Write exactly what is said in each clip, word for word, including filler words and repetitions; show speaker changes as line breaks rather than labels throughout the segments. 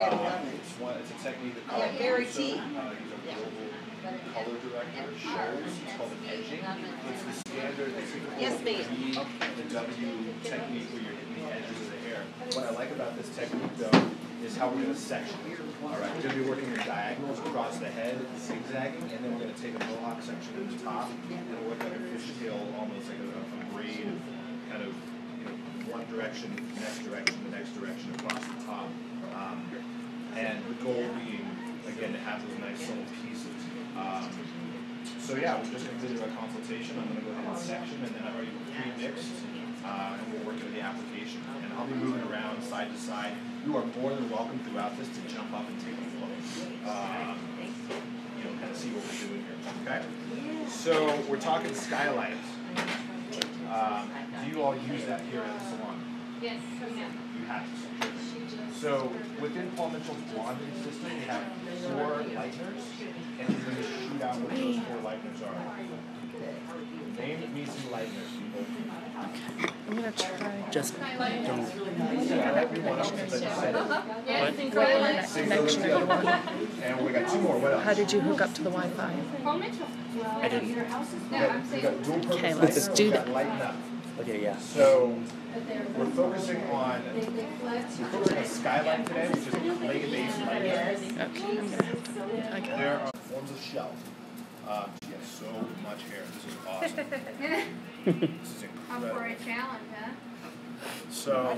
Um, it's, one, it's a technique that called
Gary T.
Uh, he's a global color director. Shows. It's called an edging. It's the standard. It's
Yes,
the V, the W technique where you're hitting the edges of the hair. What I like about this technique, though, is how we're going to section. All right, we're going to be working your diagonals across the head, zigzagging, and then we're going to take a mohawk section at the top, and it'll look like a fishtail, almost like a, a braid, kind of, you know, one direction, next direction, the next direction across the top. Um, and the goal being, again, to have those nice little pieces. Um, so yeah, we just completed our consultation. I'm going to go ahead and section, and then I've already pre-mixed, uh, and we'll work into the application. And I'll be moving around side to side. You are more than welcome throughout this to jump up and take a look. Um, you know, kind of see what we're doing here. Okay? So we're talking skylights. Um, do you all use that here at the salon?
Yes, we have.
You have to. So within Paul Mitchell's blonding system, we have four lighteners, and we're going to shoot out what those four lighteners are. Name me some lighteners, people.
I'm gonna try.
Just don't.
Everyone else that said it.
Yes,
Connection.
And we got two more. What else?
How did you hook up to the Wi-Fi?
Paul Mitchell.
I didn't.
We
No,
got,
I'm
we
saying.
got dual purpose
Okay,
lighteners,
let's do
we got
that.
lighten up.
Okay, yeah.
So we're focusing on we're focusing on skylight today, which is a clay-based lighting.
Okay, I'm gonna have to. Okay.
There are forms of shell. Um, she has so much hair. This is awesome. This is
Up for
incredible.
a challenge, huh?
So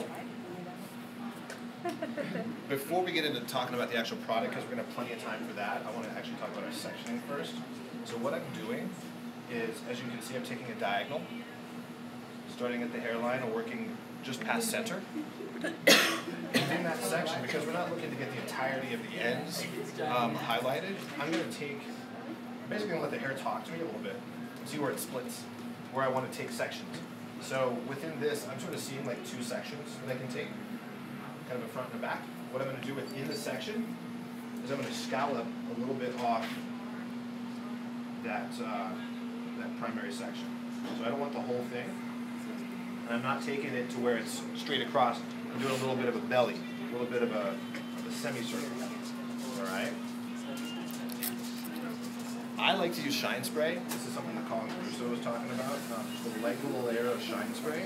before we get into talking about the actual product, because we're going to have plenty of time for that, I want to actually talk about our sectioning first. So what I'm doing is, as you can see, I'm taking a diagonal, starting at the hairline and working just past center. In that section, because we're not looking to get the entirety of the ends um, highlighted, I'm going to take, basically going to let the hair talk to me a little bit, see where it splits, where I want to take sections. So within this, I'm sort of seeing like two sections that I can take, kind of a front and a back. What I'm going to do within the section is I'm going to scallop a little bit off that, uh, that primary section. So I don't want the whole thing. And I'm not taking it to where it's straight across. I'm doing a little bit of a belly, a little bit of a, of a semicircle. All right? I like to use shine spray. This is something that Colin Crusoe was talking about. Uh, just a light little layer of shine spray.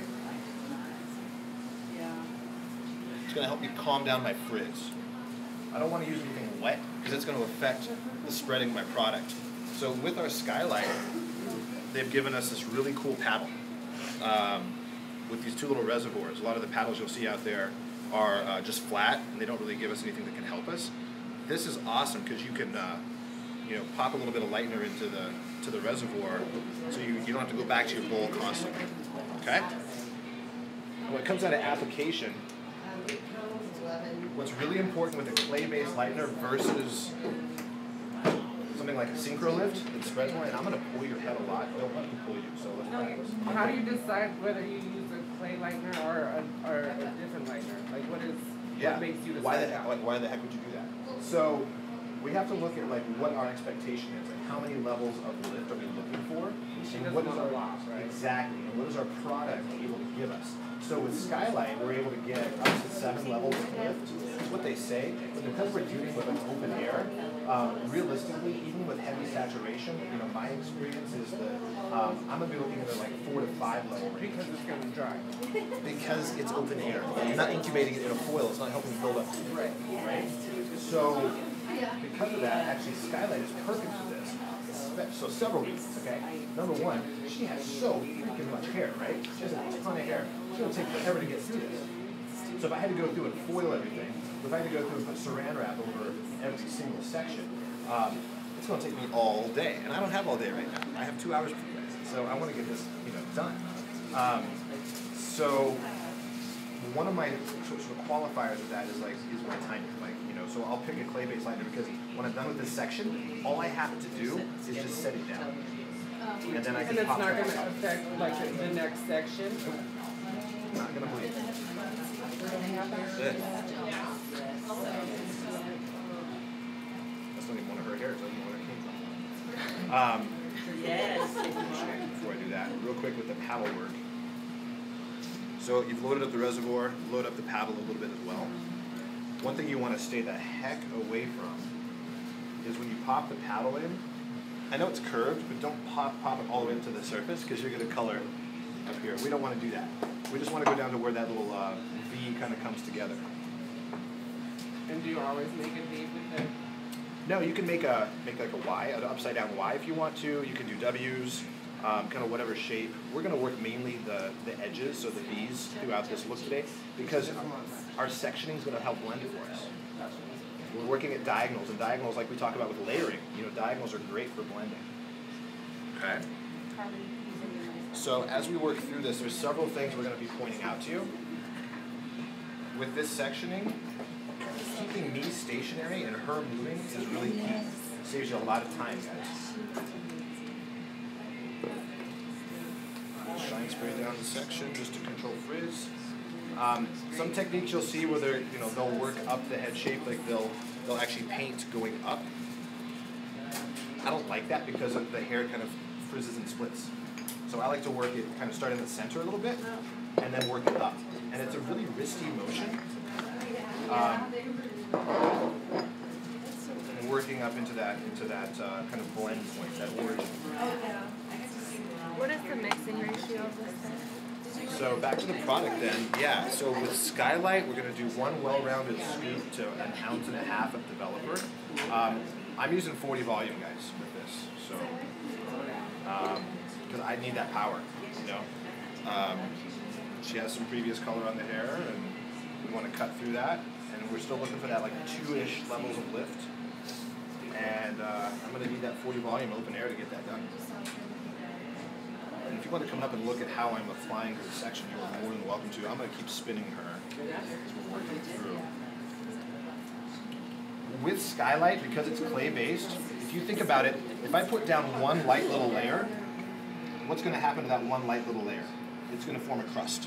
It's going to help me calm down my frizz. I don't want to use anything wet because it's going to affect the spreading of my product. So with our skylight, they've given us this really cool paddle. Um, with these two little reservoirs. A lot of the paddles you'll see out there are uh, just flat, and they don't really give us anything that can help us. This is awesome because you can, uh, you know, pop a little bit of lightener into the to the reservoir, so you, you don't have to go back to your bowl constantly. Okay. When it comes down to application, what's really important with a clay-based lightener versus something like a synchro lift that spreads more, and I'm going to pull your head a lot. Don't let me pull you. So let's practice.
How do you decide whether you use a clay lightener or a, or a different lightener? Like, what is
Yeah.
what makes you decide
Why the
that?
like, why the heck would you do that? So we have to look at like what our expectation is, like how many levels of lift are we looking for?
She
And
doesn't
what is
want
our
a lot, right?
exactly, and what is our product able to give us? So with Skylight, we're able to get up to seven levels of lift. That's what they say, but because we're dealing with an open air, um, realistically, even with heavy saturation, you know, my experience is that um, I'm gonna be looking at like four to five level range.
Because it's going to dry.
Because it's open air. You're not incubating it in a foil, it's not helping build up.
Right.
Right? So, because of that, actually Skylight is perfect for this. So several reasons, okay? Number one, she has so freaking much hair, right? She has a ton of hair. It's gonna take forever to get through this. So if I had to go through and foil everything, if I had to go through and put saran wrap over every single section, um, it's gonna take me all day. And I don't have all day right now. I have two hours to do this. So I wanna get this, you know, done. Um, so one of my sort of qualifiers of that is like, is my timing. Like, you know, so I'll pick a clay-based lightener because when I'm done with this section, all I have to do is just set it down. And then I
And
can
it's
pop
not
that
going to
out.
affect, like, the, the next section?
I'm not gonna bleed. That's it. That's not even one of her hairs. I don't know where it came from. Um, before I do that, real quick with the paddle work. So you've loaded up the reservoir, load up the paddle a little bit as well. one thing you want to stay the heck away from is when you pop the paddle in. I know it's curved, but don't pop, pop it all the way into the surface because you're going to color up here. We don't want to do that. We just want to go down to where that little uh, V kind of comes together.
And do you always make a V with the?
No, you can make a make like a Y, an upside down Y if you want to. You can do W's, um, kind of whatever shape. We're going to work mainly the, the edges, so the V's throughout this look today, because our sectioning is going to help blend it for us. We're working at diagonals, and diagonals, like we talk about with layering, you know, diagonals are great for blending. Okay? So as we work through this, there's several things we're going to be pointing out to you. With this sectioning, keeping me stationary and her moving is really key. It saves you a lot of time, guys. Shine spray down the section just to control frizz. Um, some techniques you'll see where they're, you know, they'll work up the head shape, like they'll they'll actually paint going up. I don't like that because of the hair kind of frizzes and splits. So I like to work it kind of starting in the center a little bit and then work it up. And it's a really risky motion. Um, and working up into that into that uh, kind of blend point, that origin.
What is the mixing ratio of this thing?
So back to the product then, yeah, so with Skylight, we're going to do one well-rounded scoop to an ounce and a half of developer. Um, I'm using forty volume, guys, with this, so, because um, I need that power, you know. Um, she has some previous color on the hair, and we want to cut through that, and we're still looking for that, like, two-ish levels of lift. And uh, I'm going to need that forty volume open air to get that done. And if you want to come up and look at how I'm applying her section, you are more than welcome to. I'm going to keep spinning her as we're working through. With Skylight, because it's clay-based, if you think about it, if I put down one light little layer, what's going to happen to that one light little layer? It's going to form a crust.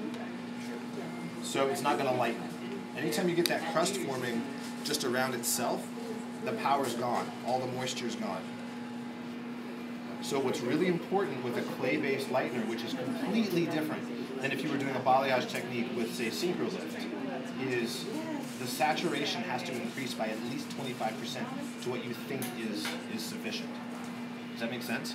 So it's not going to lighten. Anytime you get that crust forming just around itself, the power's gone. All the moisture's gone. So what's really important with a clay-based lightener, which is completely different than if you were doing a balayage technique with, say, Synchro Lift, is the saturation has to increase by at least twenty-five percent to what you think is, is sufficient. Does that make sense?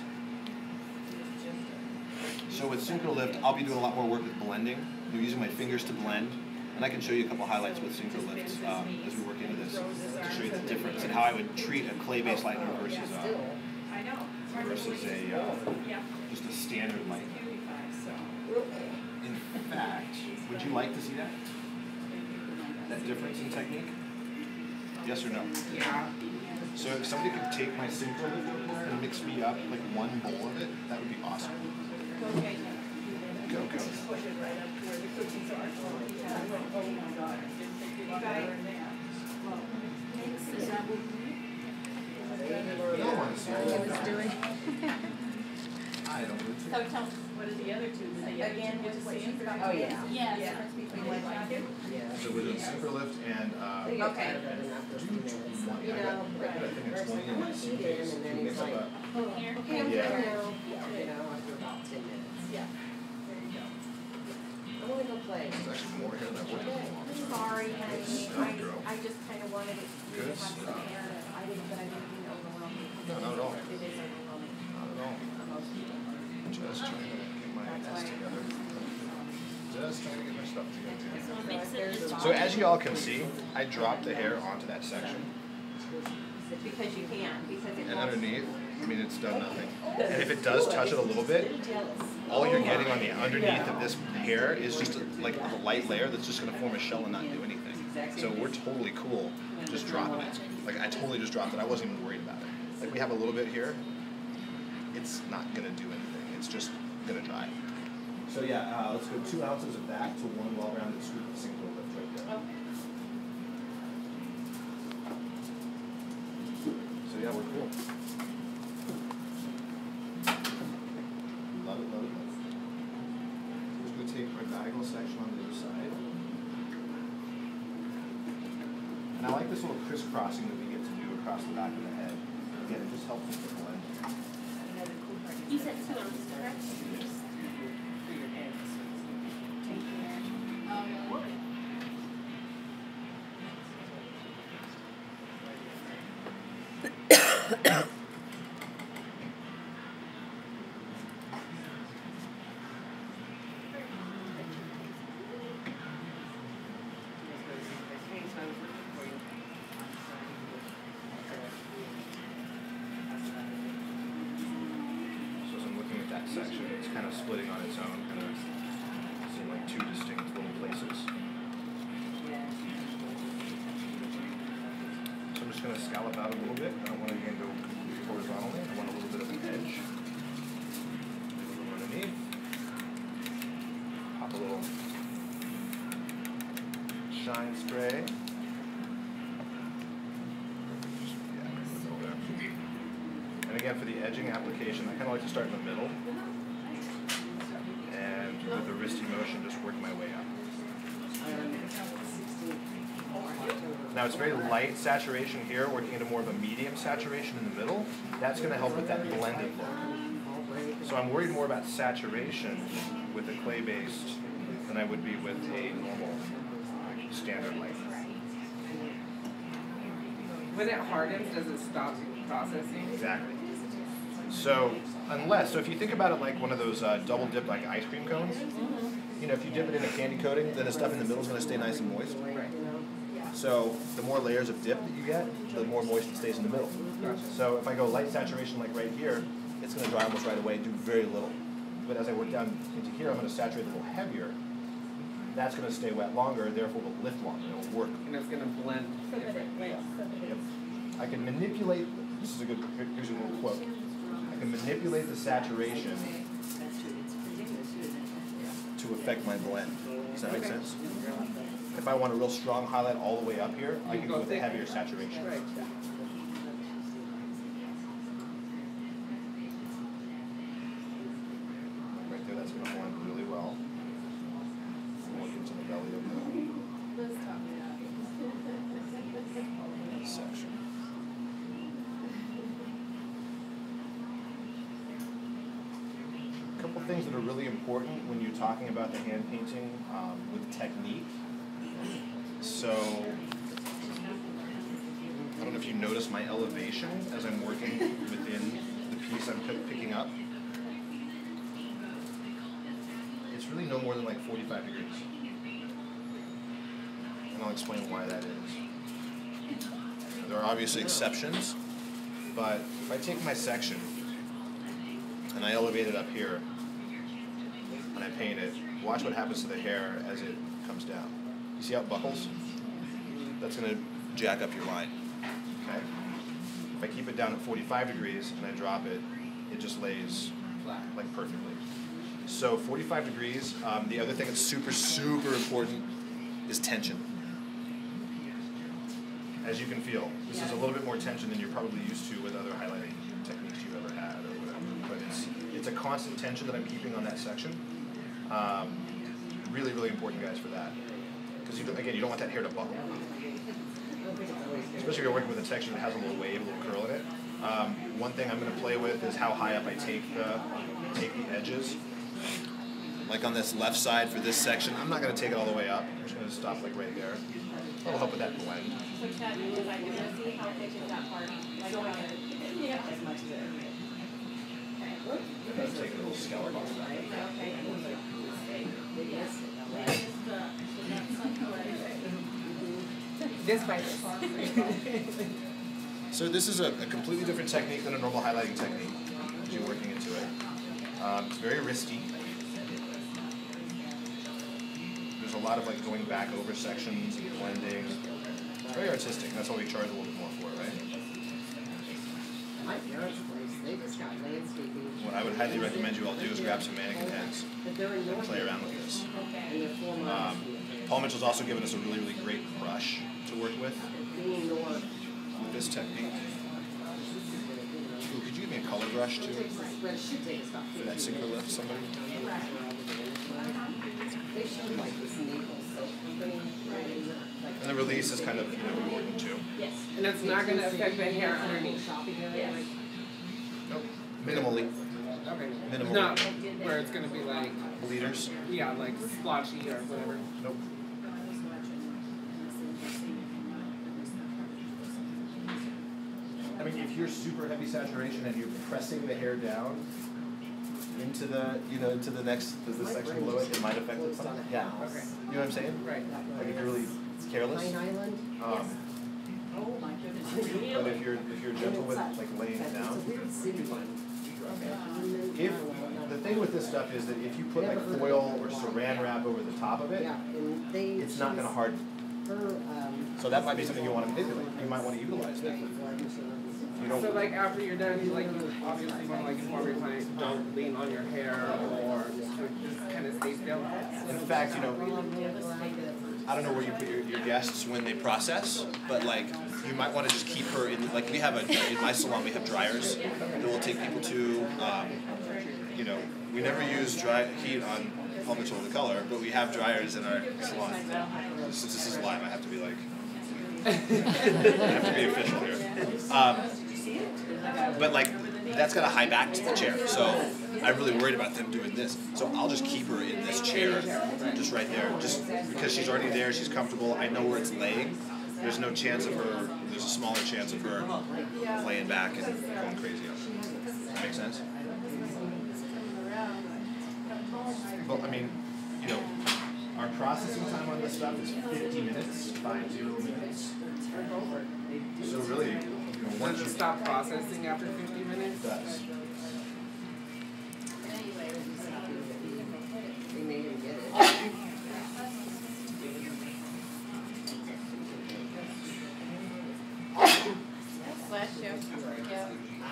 So with Synchro Lift, I'll be doing a lot more work with blending. I'm using my fingers to blend, and I can show you a couple highlights with Synchro Lift um, as we work into this to show you the difference and how I would treat a clay-based lightener versus uh, versus a uh, just a standard lightener. In fact, would you like to see that? That difference in technique? Yes or no?
Yeah.
So if somebody could take my Synchro Lift and mix me up like one bowl of it, that would be awesome. Go, go. No one's here.
He was doing.
I don't know.
So tell us, what are the other two? Again, what's the same?
Oh, yeah.
Yes, difference between one and two?
So we're doing Synchro Lift and uh,
Okay.
You know, first I put heat in, and then he's like,
Oh, here?
okay, I'm
Yeah.
good now. You know, after about ten minutes.
Yeah.
I'm gonna go play.
There's actually more here than I would have.
Sorry, honey,
Good girl.
I, I just kind of wanted it to
Good
have some
stuff.
air. I didn't, but I didn't mean overwhelming.
No, not at all.
It is overwhelming.
Not at all. Just trying to get my ass together. Just trying to get my stuff together.
So mix it in.
So as you all can see, I dropped the hair onto that section.
Because you can, because it
And
won't.
underneath, I mean, it's done nothing. And if it does touch it a little bit, all you're getting on the underneath of this hair is just a, like a light layer that's just going to form a shell and not do anything. So we're totally cool just dropping it. Like I totally just dropped it. I wasn't even worried about it. Like we have a little bit here. It's not going to do anything. It's just going to dry. So yeah, uh, let's go two ounces of that to one well-rounded scoop of Synchro Lift right there. So yeah, we're cool. Love it, love it, love it. We're just going to take our diagonal section on the other side. And I like this little crisscrossing that we get to do across the back of the head. Again, it just helps with the blend.
You said two ounces, correct?
So as I'm looking at that section, it's kind of splitting on its own, kind of seeing like two distinct little places. So I'm just going to scallop out a little bit. I don't want to again go horizontally. I want a little bit of an edge. A little underneath. Pop a little shine spray. And again, for the edging application, I kind of like to start in the middle, and with the wristy motion, just work my way up. Now it's very light saturation here, working into more of a medium saturation in the middle. That's going to help with that blended look. So I'm worried more about saturation with a clay-based than I would be with a normal standard light.
When it hardens, does it stop processing?
Exactly. So unless, so if you think about it like one of those uh, double dip like ice cream cones, you know, if you dip it in a candy coating, then the stuff in the middle is going to stay nice and moist.
Right.
So the more layers of dip that you get, the more moist it stays in the middle.
Gotcha.
So if I go light saturation like right here, it's going to dry almost right away, do very little. But as I work down into here, I'm going to saturate a little heavier. That's going to stay wet longer, therefore will lift longer, it'll work.
And it's going to blend
So that it,
differently.
yes, so that
Yep.
it's.
I can manipulate, this is a good, here- here's a little quote. I can manipulate the saturation to affect my blend. Does that make sense? If I want a real strong highlight all the way up here, I can go with a heavier saturation.
Right.
Right there, that's going to blend really well. Look into the belly of the section. A couple things that are really important when you're talking about the hand painting um, with technique. So, I don't know if you notice my elevation as I'm working within the piece I'm pick- picking up. It's really no more than like forty-five degrees. And I'll explain why that is. There are obviously exceptions, but if I take my section and I elevate it up here and I paint it, watch what happens to the hair as it comes down. You see how it buckles? That's going to jack up your line. Okay? If I keep it down at forty-five degrees and I drop it, it just lays flat, like perfectly. So forty-five degrees. Um, the other thing that's super, super important is tension. As you can feel, this is a little bit more tension than you're probably used to with other highlighting techniques you've ever had or whatever. But it's it's a constant tension that I'm keeping on that section. Um, really, really important, guys, for that. Because, you don't- again, you don't want that hair to buckle. Especially if you're working with a texture that has a little wave, a little curl in it. Um, one thing I'm going to play with is how high up I take the, take the edges. Like on this left side for this section, I'm not going to take it all the way up. I'm just going to stop like right there. That'll help with that blend.
So Chad, you was like, you're gonna see how thick is that part? Like, how it- yeah. As much as it.
I'm going to take a little scallop off of that.
This by this.
So this is a, a completely different technique than a normal highlighting technique as you're working into it. Um, it's very risky. There's a lot of like going back over sections and blending. It's very artistic. That's why we charge a little bit more for it, right?
My parents' place, they just got landscaping.
What I would highly recommend you all do is grab some mannequin heads
But they're in
and
North.
play around with this.
And they're four miles.
Um, Paul Mitchell's also given us a really, really great brush to work with
Being north.
with this technique. Ooh, could you give me a color brush too?
But it should take us about
For that
fifteen
single
minutes.
lift, somebody?
They showed like this Naples soap company, like.
And the release is kind of, you know, important too.
Yes.
And it's not going to affect the hair underneath.
Shopping area,
Yes.
like.
Nope. Minimally.
Okay.
Minimal.
Not where it's going to be like,
Bleeders.
yeah, like splotchy or whatever.
Nope. And mean, if you're super heavy saturation and you're pressing the hair down into the, you know, into the next, the, the section below it, it might affect it. some- Yeah.
Okay.
You know what I'm saying?
Right.
Like if you're really careless.
Pine Island?
Um,
Oh, my goodness.
but if you're if you're gentle with like laying it
It's a
down.
weird city.
If the thing with this stuff is that if you put like foil or saran wrap over the top of it,
Yeah, and they.
it's not going to harden.
Her, um.
So that might be something you want to manipulate. You might want to utilize that. You don't.
So like after you're done, you like you obviously want to like inform your client, don't lean on your hair or just kind of stay still.
In fact, you know, I don't know where you put your, your guests when they process, but like you might want to just keep her in. Like we have a in my salon, we have dryers that we'll take people to. Um, you know, we never use dry heat on Paul Mitchell the color, but we have dryers in our salon. Since this is live, I have to be like, I have to be official here. Um, but like, that's got a high back to the chair, so I'm really worried about them doing this. So I'll just keep her in this chair, just right there, just because she's already there, she's comfortable. I know where it's laying. There's no chance of her. There's a smaller chance of her laying back and going crazy. Does that make sense? Well, I mean, you know, our processing time on this stuff is fifty minutes, five zero minutes. So really, you know, once
Does
you
it stop processing after fifty minutes?
it does.
They made him get it.
Bless you. Yeah.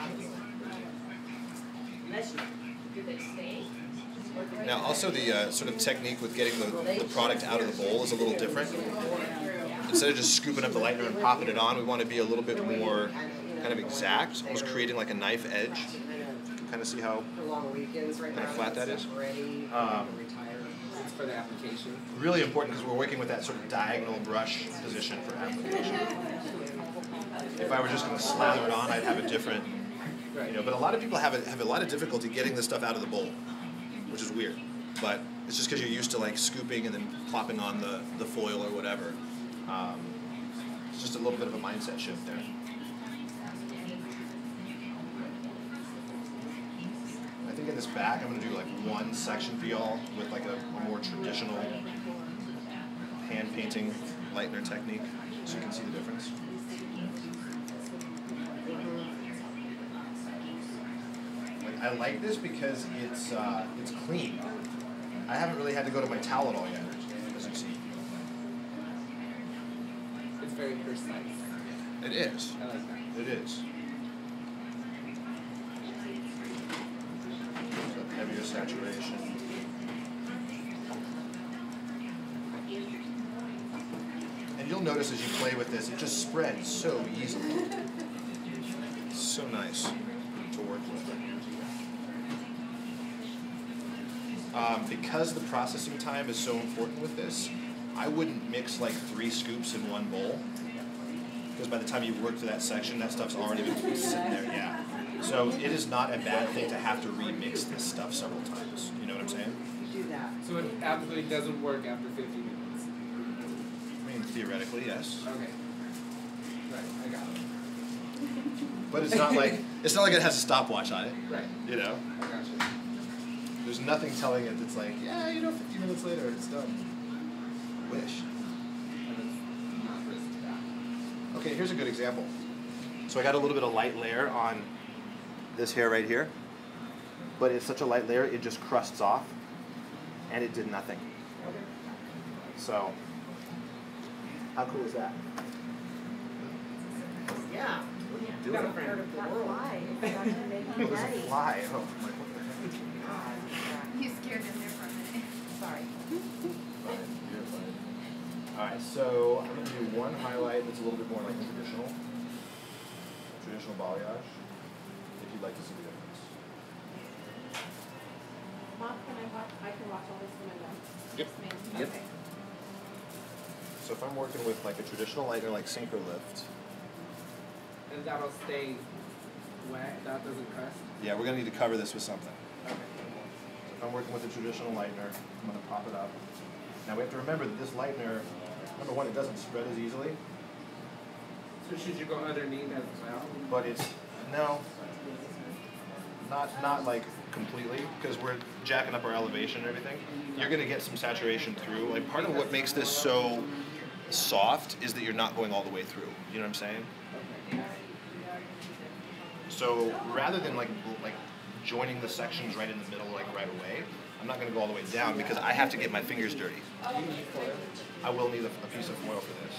Now, also the uh, sort of technique with getting the, the product out of the bowl is a little different. Instead of just scooping up the lightener and popping it on, we want to be a little bit more kind of exact, almost creating like a knife edge. You can kind of see how
For long weekends right now.
Kinda flat that is.
Ready,
Um,
retired.
It's for the application.
really important because we're working with that sort of diagonal brush position for application. If I were just going to slather it on, I'd have a different, you know. But a lot of people have a, have a lot of difficulty getting this stuff out of the bowl, which is weird. But it's just because you're used to like scooping and then plopping on the, the foil or whatever. Um, it's just a little bit of a mindset shift there. I think in this back, I'm going to do like one section for y'all with like a, a more traditional hand painting lightener technique, so you can see the difference. Like, I like this because it's uh, it's clean. I haven't really had to go to my towel at all yet, as you see.
It's very precise.
It is.
I like that.
It is. So heavier saturation. And you'll notice as you play with this, it just spreads so easily. It's so nice to work with. Um, because the processing time is so important with this, I wouldn't mix like three scoops in one bowl. Because by the time you work to that section, that stuff's already been sitting there, yeah. So it is not a bad thing to have to remix this stuff several times. You know what I'm saying?
You do that.
So it absolutely doesn't work after fifty minutes.
I mean, theoretically, yes.
Okay. Right, I got it.
But it's not like it's not like it has a stopwatch on it.
Right,
You know,
I got you.
there's nothing telling it that's like, yeah, you know, fifty minutes later it's done. Wish.
And it's not risky that.
Okay, here's a good example. So I got a little bit of light layer on this hair right here, but it's such a light layer it just crusts off, and it did nothing. So, how cool is that?
Yeah.
Do
Got a
it.
friend.
Why?
Oh, there's a fly. Oh, I'm like, what the heck?
You scared him there for a minute. Sorry.
Fine, you're fine. All right, so I'm gonna do one highlight that's a little bit more like a traditional, traditional balayage. If you'd like to see the difference.
Mom, can I watch, I can watch all this when I'm done?
Yep.
Yes, ma'am.
Yep.
Okay.
So if I'm working with like a traditional lightener like Synchro Lift,
And that'll stay wet, that doesn't crust?
yeah, we're gonna need to cover this with something.
Okay.
So if I'm working with a traditional lightener, I'm gonna pop it up. Now we have to remember that this lightener, number one, it doesn't spread as easily.
So should you go underneath as well?
But it's, no, not, not like completely, because we're jacking up our elevation and everything. You're gonna get some saturation through. Like part of what makes this so soft is that you're not going all the way through. You know what I'm saying? So rather than like like joining the sections right in the middle like right away, I'm not gonna go all the way down because I have to get my fingers dirty. I will need a, a piece of foil for this.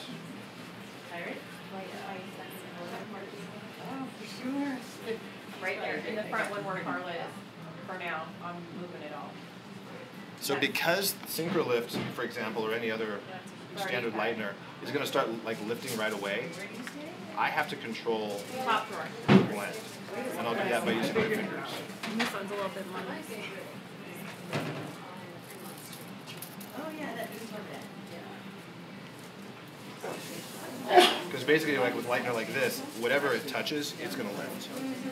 Right there, in the front one where Carla is. For now, I'm moving it all.
So because Synchrolift, for example, or any other standard lightener, is going to start like lifting right away, I have to control
Top drawer.
the blend. And I'll do that by using my fingers.
And this one's a little bit more.
Oh, yeah, that is for that.
Because basically, like with lightener like this, whatever it touches, it's going to lift.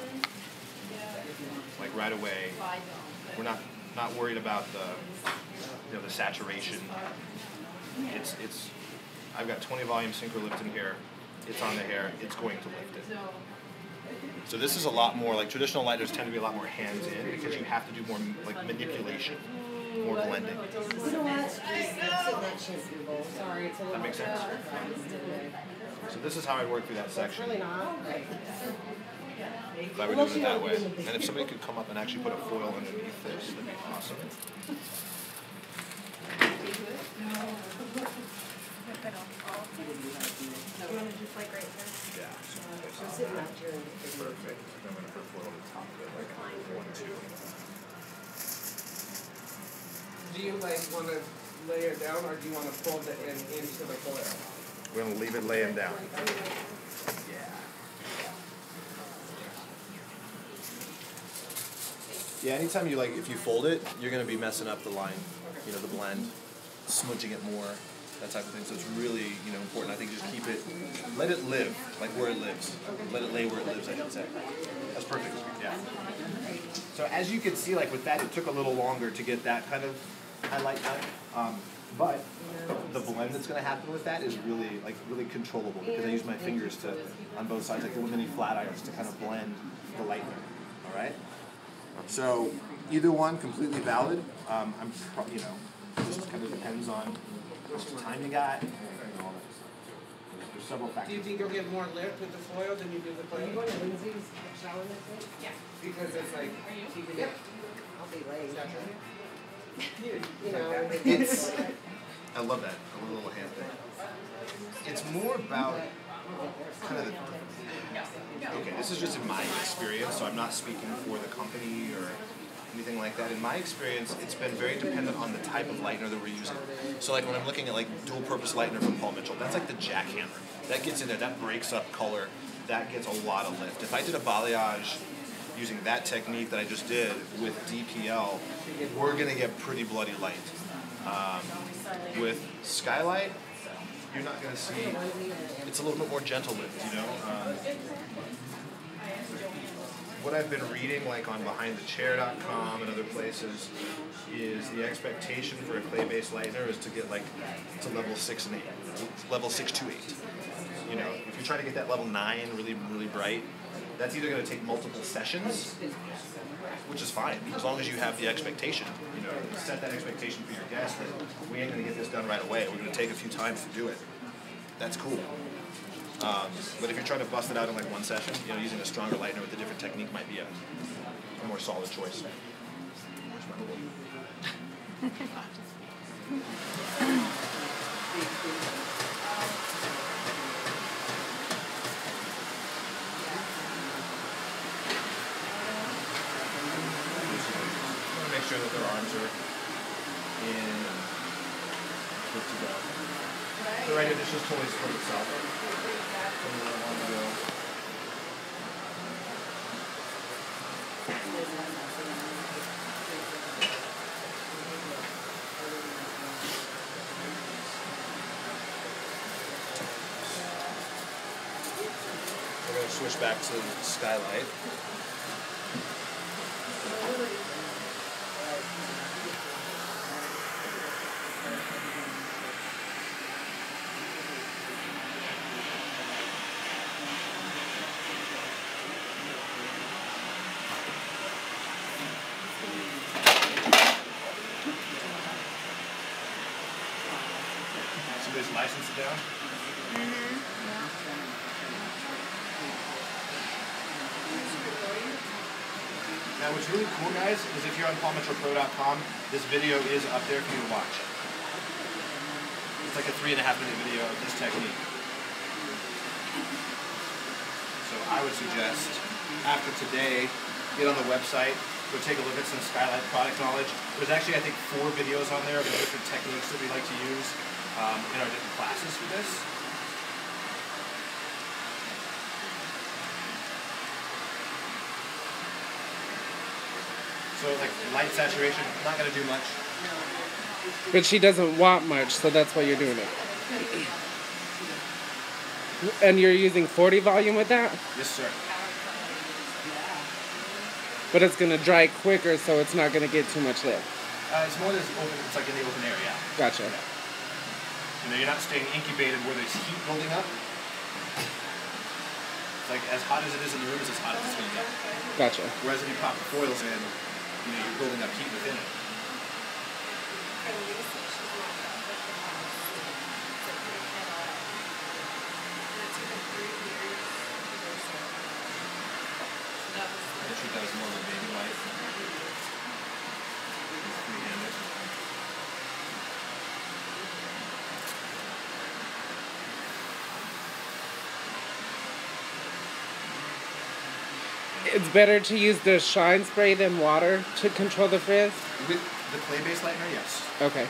Like right away. We're not not worried about the you know the saturation. It's it's. I've got twenty volume Synchrolift in here. It's on the hair. It's going to lift it. So this is a lot more like traditional lighters tend to be a lot more hands in because you have to do more like manipulation, more blending.
You know what? Just mix in that shampoo bowl. Sorry, it's a little.
That makes sense. So this is how I work through that section.
Really not.
If I were doing it that way. And if somebody could come up and actually put a foil underneath this, that'd be awesome.
You want to just like right there?
Yeah.
I'm sitting out here.
Perfect. I'm going to put foil on the top of it, like one, two.
Do you like want to lay it down, or do you want to fold it in into the foil?
We're going to leave it laying down. Yeah. Yeah, anytime you like, if you fold it, you're going to be messing up the line, you know, the blend, smudging it more, that type of thing. So it's really, you know, important. I think just keep it, let it live, like where it lives. Let it lay where it lives, I should say. That's perfect. Yeah. So as you can see, like with that, it took a little longer to get that kind of highlight done. Um, but the blend that's going to happen with that is really, like, really controllable because I use my fingers to, on both sides, like little mini flat irons to kind of blend the lightning. All right. So either one, completely valid. Um, I'm, pro- you know, just kind of depends on how much time you got. And all that. There's several
Do
factors.
you think you'll get more lift with the foil than you do the
Are you
clay?
going to Lindsay's shower next week?
Yeah.
Because it's like keeping it
I'll be late.
saturated.
You know.
It's, I love that, a little hand thing. It's more about kind of the, okay, this is just in my experience, so I'm not speaking for the company or anything like that. In my experience, it's been very dependent on the type of lightener that we're using. So like when I'm looking at like dual purpose lightener from Paul Mitchell, that's like the jackhammer. That gets in there, that breaks up color, that gets a lot of lift. If I did a balayage using that technique that I just did with D P L, we're gonna get pretty bloody light. Um, with Skylight, you're not gonna see, it's a little bit more gentle lift, you know? Um, what I've been reading, like on behind the chair dot com and other places, is the expectation for a clay-based lightener is to get like to level six and eight, level six to eight. You know, if you're trying to get that level nine really, really bright, that's either going to take multiple sessions, which is fine, as long as you have the expectation. You know, set that expectation for your guest that we ain't going to get this done right away. We're going to take a few times to do it. That's cool. Um, but if you're trying to bust it out in like one session, you know, using a stronger lightener with a different technique might be a, a more solid choice. Where's my little- Make sure that their arms are in and good to go. So right here, this just totally split itself. From where I want to go. We're going to switch back to Skylight. it down.
Mm-hmm.
Now what's really cool, guys, is if you're on paw metro pro dot com, this video is up there for you to watch. It's like a three and a half minute video of this technique. So I would suggest, after today, get on the website, go take a look at some Skylight product knowledge. There's actually, I think, four videos on there of the different techniques that we like to use um, in our different classes for this. So like light saturation, not going to do much.
But she doesn't want much, so that's why you're doing it. And you're using forty volume with that?
Yes, sir.
But it's going to dry quicker, so it's not going to get too much lift.
Uh, it's more this open, it's like in the open air, yeah.
Gotcha.
You know, you're not staying incubated where there's heat building up. It's like as hot as it is in the room, it's as hot as it's going to get.
Gotcha.
Whereas if you pop the foils in, you know, you're building up heat within it. I treat that as more of a baby life. It's three-handed.
It's better to use the shine spray than water to control the frizz?
With the clay-based lightener, yes.
Okay.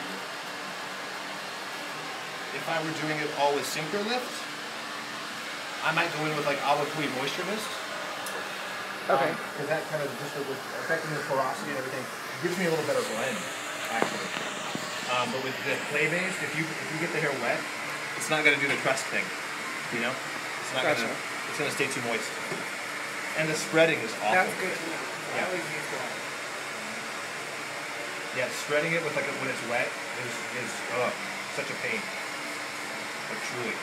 If I were doing it all with Synchro Lift, I might go in with like Agua Kui Moisture Mist.
Okay.
Because um, that kind of just with affecting the porosity and everything gives me a little better blend, actually. Um, but with the clay-based, if you if you get the hair wet, it's not going to do the crust thing. You know, it's not
Gotcha.
going to. It's going to stay too moist. And the spreading is awful.
That's good to know. I
Yeah.
always use that.
Yeah, spreading it with like a, when it's wet is is ugh, such a pain. Like truly.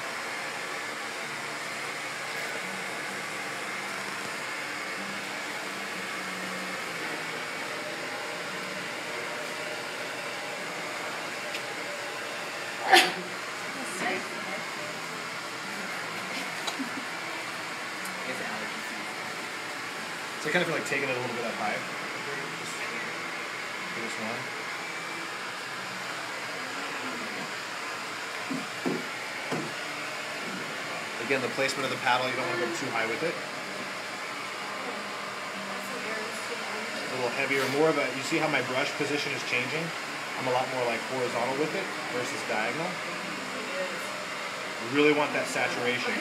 So I kind of feel like taking it a little bit up high. Just for this one. Again, the placement of the paddle, you don't want to go too high with it. A little heavier, more of a, you see how my brush position is changing? I'm a lot more like horizontal with it versus diagonal. You really want that saturation.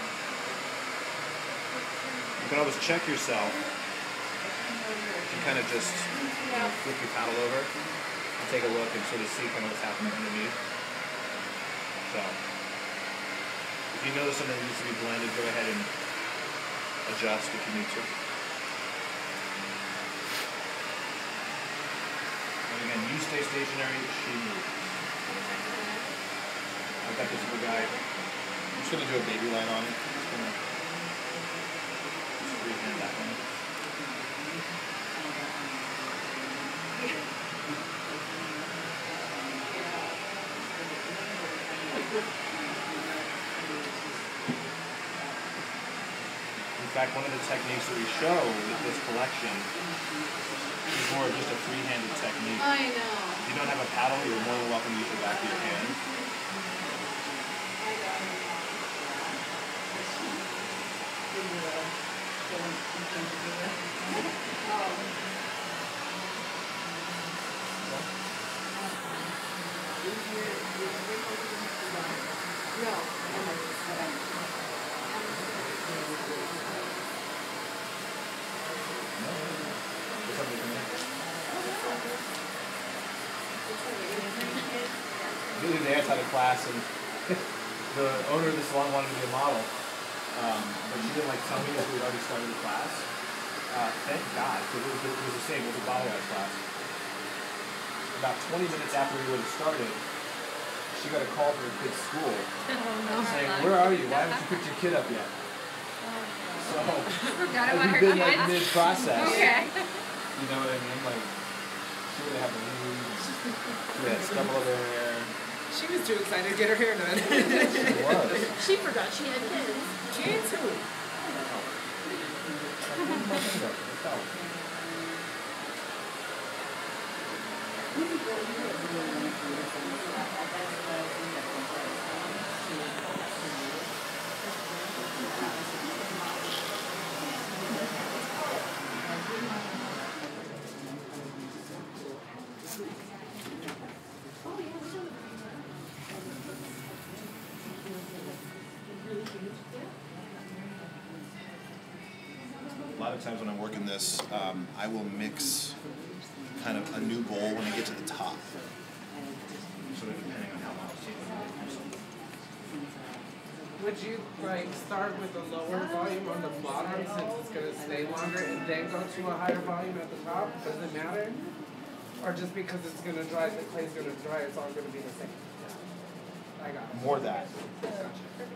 You can always check yourself. You kind of just you know, flip your paddle over and take a look and sort of see kind of what's happening underneath. So, if you notice something that needs to be blended, go ahead and adjust if you need to. And again, you stay stationary, she moves. I've got this little guy. I'm just going to do a baby line on it. Just going to freehand that one. In fact, one of the techniques that we show with this collection is more of just a free-handed technique.
I know.
If you don't have a paddle, you're more than welcome to use the back of your hand. The other day I taught a class and the owner of the salon wanted to be a model, um, but she didn't like tell me that we had already started the class. Uh, thank God, because it was, it was the same, it was a bottle wash class. About twenty minutes after we would have started, she got a call from her kid's school
Oh, no.
saying, "Where are you? Why haven't you picked your kid up yet?" So,
Forgot
like,
about
we've
her
been like
kids.
mid-process.
Okay.
You know what I mean? Like, she would have had to leave. She would have stumble over her hair.
She was too excited to get her hair done.
It was.
She forgot she had kids.
Kids too.
A lot of times when I'm working this, um, I will mix kind of a new bowl when I get to the top. Sort of depending on how long it's taking.
Would you like start with a lower volume on the bottom since it's gonna stay longer and then go to a higher volume at the top? Does it matter? Or just because it's gonna dry, the clay's gonna dry, it's all gonna be the same? I got it.
More that.
Gotcha.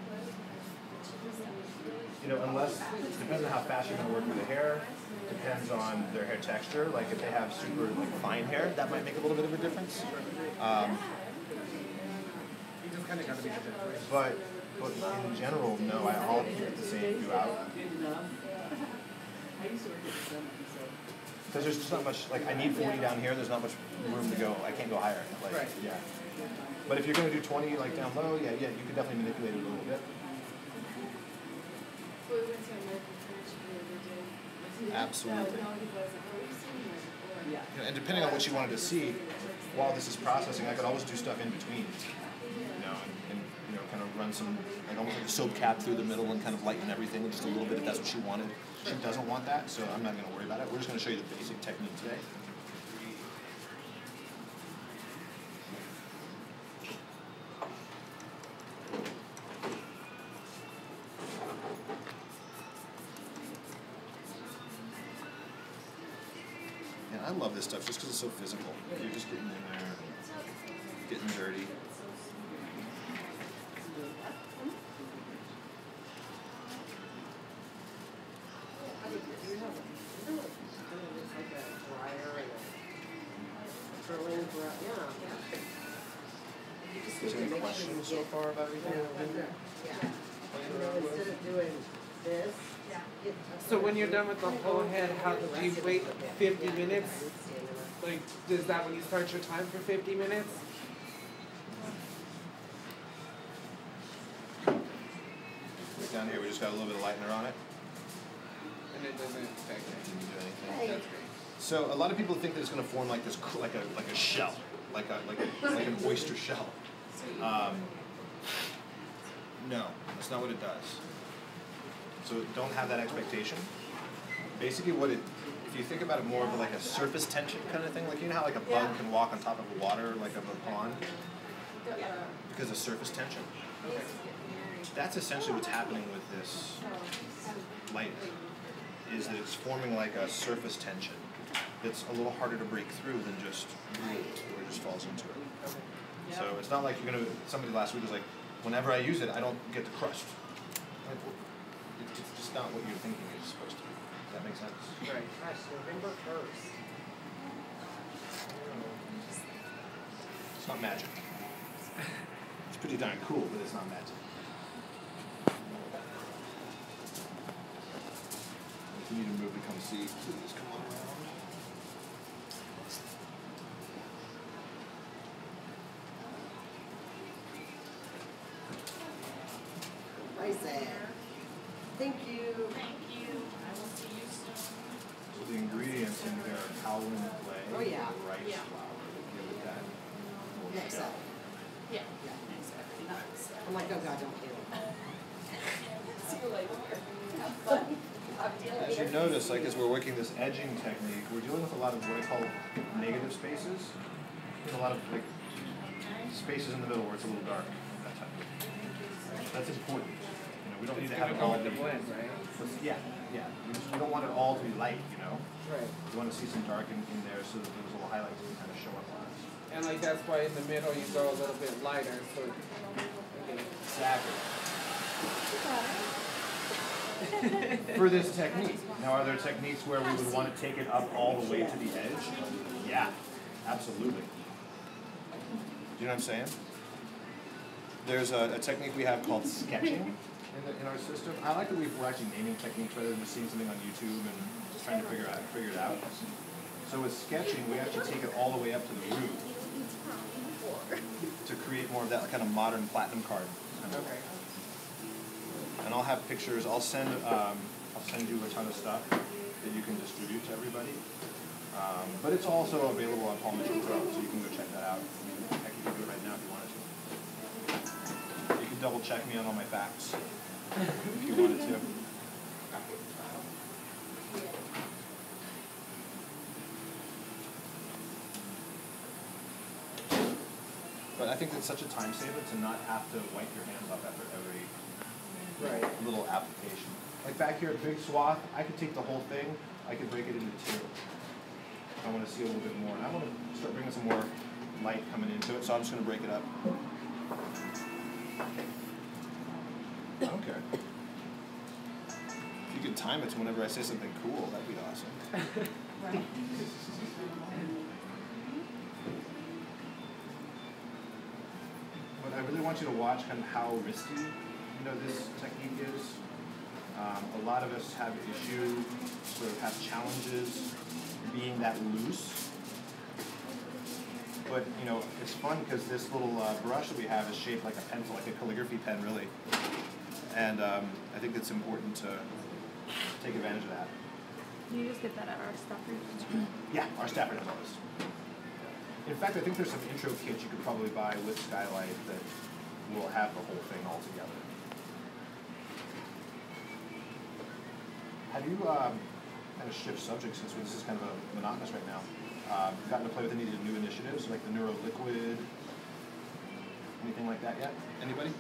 You know, unless, depends on how fast you're gonna work with the hair, depends on their hair texture. Like if they have super like fine hair, that might make a little bit of a difference. Um,
You just kinda gotta be the difference.
but, but in general, no, I all keep it the same throughout. Because there's just not much, like I need forty down here, there's not much room to go, I can't go higher. Like,
Right.
yeah. But if you're gonna do twenty like down low, yeah, yeah, you could definitely manipulate it a little bit. Absolutely. You know, and depending on what you wanted to see, while this is processing, I could always do stuff in between. You know, and, and you know, kind of run some, like almost like a soap cap through the middle and kind of lighten everything just a little bit if that's what she wanted. She doesn't want that, so I'm not going to worry about it. We're just going to show you the basic technique today. And I love this stuff just because it's so physical. You're just getting in there, getting dirty. Is there any questions so far about everything?
Instead of doing this.
So when you're done with the whole head, how do you wait fifty minutes? Like, is that when you start your time for fifty minutes?
Down here, we just got a little bit of lightener on it.
And it doesn't affect
Didn't
anything.
do anything.
Hey.
That's great.
So a lot of people think that it's going to form like this, cr- like a like a shell, like a like a like an oyster shell. Um, no, that's not what it does. So don't have that expectation. Basically, what it, if you think about it more of like a surface tension kind of thing, like you know how like a bug can walk on top of the water, like of a pond, because of surface tension.
Okay.
That's essentially what's happening with this light, is that it's forming like a surface tension that's a little harder to break through than just glue, where it just falls into it.
Okay.
So it's not like you're gonna, somebody last week was like, whenever I use it, I don't get the crust. Like, well, it- it's just not what you're thinking it's supposed to be. Does that make sense?
Right.
Gosh, November first.
It's not magic. It's pretty darn cool, but it's not magic. If you need to move to come see, please come on around.
Nice ad. Thank you.
Thank you. I will see you soon.
So the ingredients in there are howlin' clay,
Oh, yeah.
rice
Yeah.
flour, give it that. little
Next
shell.
up.
Yeah.
I'm like, oh God, don't kill
As you notice, like as we're working this edging technique, we're dealing with a lot of what I call negative spaces. There's a lot of like spaces in the middle where it's a little dark. That type of thing. That's important. You know, we don't need
It's
to have
gonna
it
go
all
with the
be-
blend, right?
Let's- Yeah, yeah. We, just, we don't want it all to be light. You know,
Right.
we want to see some dark in, in there so that those little highlights can kind of show up on us.
And like that's why in the middle you go a little bit lighter, so it, okay.
Exactly. For this technique. Now, are there techniques where we would want to take it up all the way to the edge? Yeah, absolutely. Do you know what I'm saying? there's a, a technique we have called sketching in, the, in our system. I like that we're actually naming techniques rather than just seeing something on YouTube and just trying to figure out figure it out. So with sketching, we actually take it all the way up to the root to create more of that kind of modern platinum card.
Okay.
And I'll have pictures. I'll send um, I'll send you a ton of stuff that you can distribute to everybody. Um, but it's also available on Paul Mitchell Pro, so you can go check that out. Heck, you can do it right now if you wanted to. You can double check me on all my facts if you wanted to. But I think it's such a time saver to not have to wipe your hands off after every
Right.
little application. Like back here, big swath, I could take the whole thing, I could break it into two. If I want to see a little bit more. And I want to start bringing some more light coming into it, so I'm just going to break it up. Okay. If you could time it to whenever I say something cool, that'd be awesome.
Right.
But I really want you to watch kind of how risky, you know, this technique is. Um, a lot of us have issue, sort of have challenges being that loose. But, you know, it's fun because this little uh, brush that we have is shaped like a pencil, like a calligraphy pen, really. And um, I think it's important to take advantage of that.
You just get that at our stuff room.
Yeah, our Stafford has all this. In fact, I think there's some intro kits you could probably buy with Skylight that will have the whole thing all together. Have you, um, kind of shift subjects since this is kind of a monotonous right now, um, gotten to play with any of the new initiatives, like the Neuro Liquid, anything like that yet? Anybody?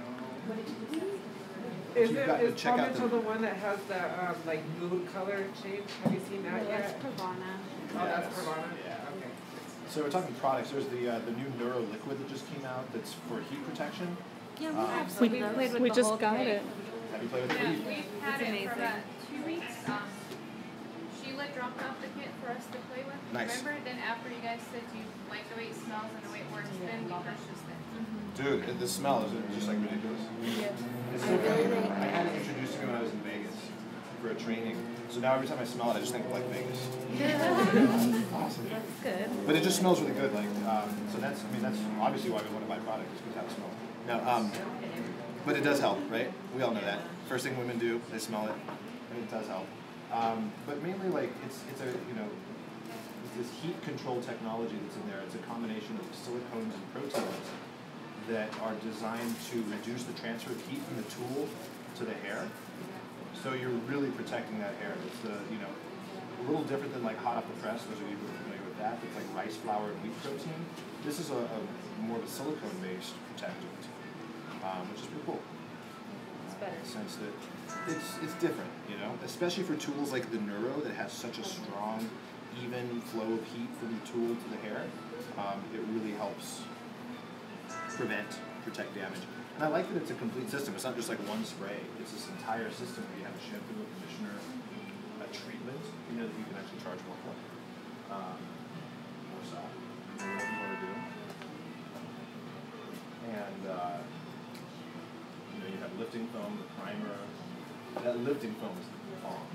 Is
You've
it,
got to
is
check
Paul
out the-
Mitchell the one that has the, um, like, mood color change? Have you seen that
That's
yet?
Pravana.
Oh, that's Pravana?
Yeah.
Okay.
So we're talking products. There's the uh, the new Neuro Liquid that just came out that's for heat protection.
Yeah, we
Um,
have
We,
some of those.
we
with the
just
whole
got
kit.
it.
Have you played with it?
Yeah,
What do you-
we've had
It's
it
amazing.
for about two weeks. Um, Sheila dropped off the kit for us to play with.
Nice.
Remember? Then after you guys said you like the way it smells and the way it works, then we purchased it.
Dude, it, the smell is just like ridiculous. It's so good. I had it introduced to me when I was in Vegas for a training. So now every time I smell it, I just think of like Vegas. Awesome.
That's good.
But it just smells really good. Like, um, so that's, I mean, that's obviously why we want to buy product is because how it smells. Now, um, but it does help, right? We all know that. First thing women do, they smell it, and it does help. Um, but mainly, like, it's it's a you know, it's this heat control technology that's in there. It's a combination of silicones and proteins that are designed to reduce the transfer of heat from the tool to the hair. So you're really protecting that hair. It's uh, you know, a little different than like hot off the press. Those of you who are familiar with that, it's like rice flour and wheat protein. This is a, a more of a silicone-based protectant, um, which is pretty cool.
It's better.
In the sense that it's it's different, you know, especially for tools like the Neuro that has such a strong, even flow of heat from the tool to the hair. Um, it really helps prevent, protect damage. And I like that it's a complete system. It's not just like one spray. It's this entire system where you have a shampoo, a conditioner, a treatment, you know, that you can actually charge more for. Um, or so, whatever you want to do. And, uh, you know, you have lifting foam, the primer. That lifting foam is the bomb.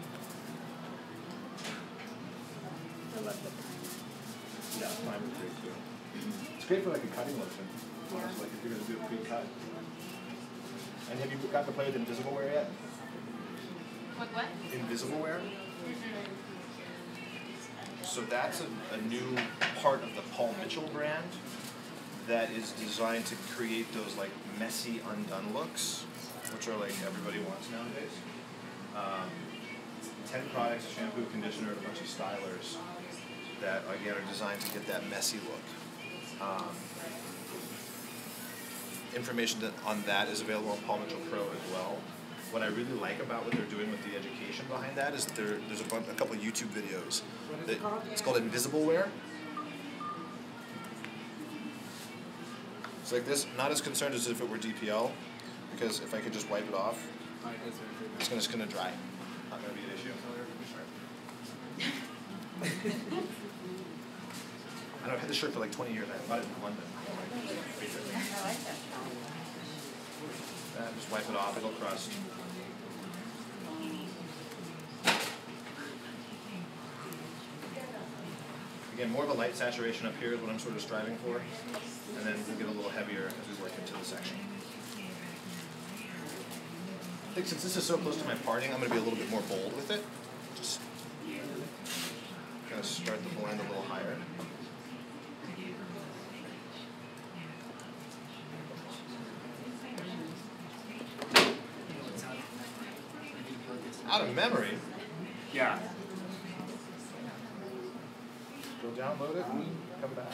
I love the
Yeah, the primer's great too. It's great for like a cutting lotion. Honestly, like if you're going to do a pre-cut. And have you gotten to play with Invisible Wear yet?
What, what?
Invisible Wear? So that's a, a new part of the Paul Mitchell brand that is designed to create those like messy undone looks, which are like everybody wants nowadays. Um, ten products, shampoo, conditioner, and a bunch of stylers that again are designed to get that messy look. Um, information that, on that is available on Paul Mitchell Pro as well. What I really like about what they're doing with the education behind that is there, there's a, bunch, a couple of YouTube videos.
What is
That,
it called?
it's called Invisible Wear. It's like this, not as concerned as if it were D P L, because if I could just wipe it off,
Oh, it is very good.
it's gonna, just gonna dry. Not gonna be an issue. I know, I've had this shirt for like twenty years. I bought it in London.
I like that.
That, just wipe it off, it'll crust. Again, more of a light saturation up here is what I'm sort of striving for, and then we'll get a little heavier as we work into the section. I think since this is so close to my parting, I'm going to be a little bit more bold with it. Just kind of start the blend a little higher. Out of memory.
Yeah.
Go download it and come back.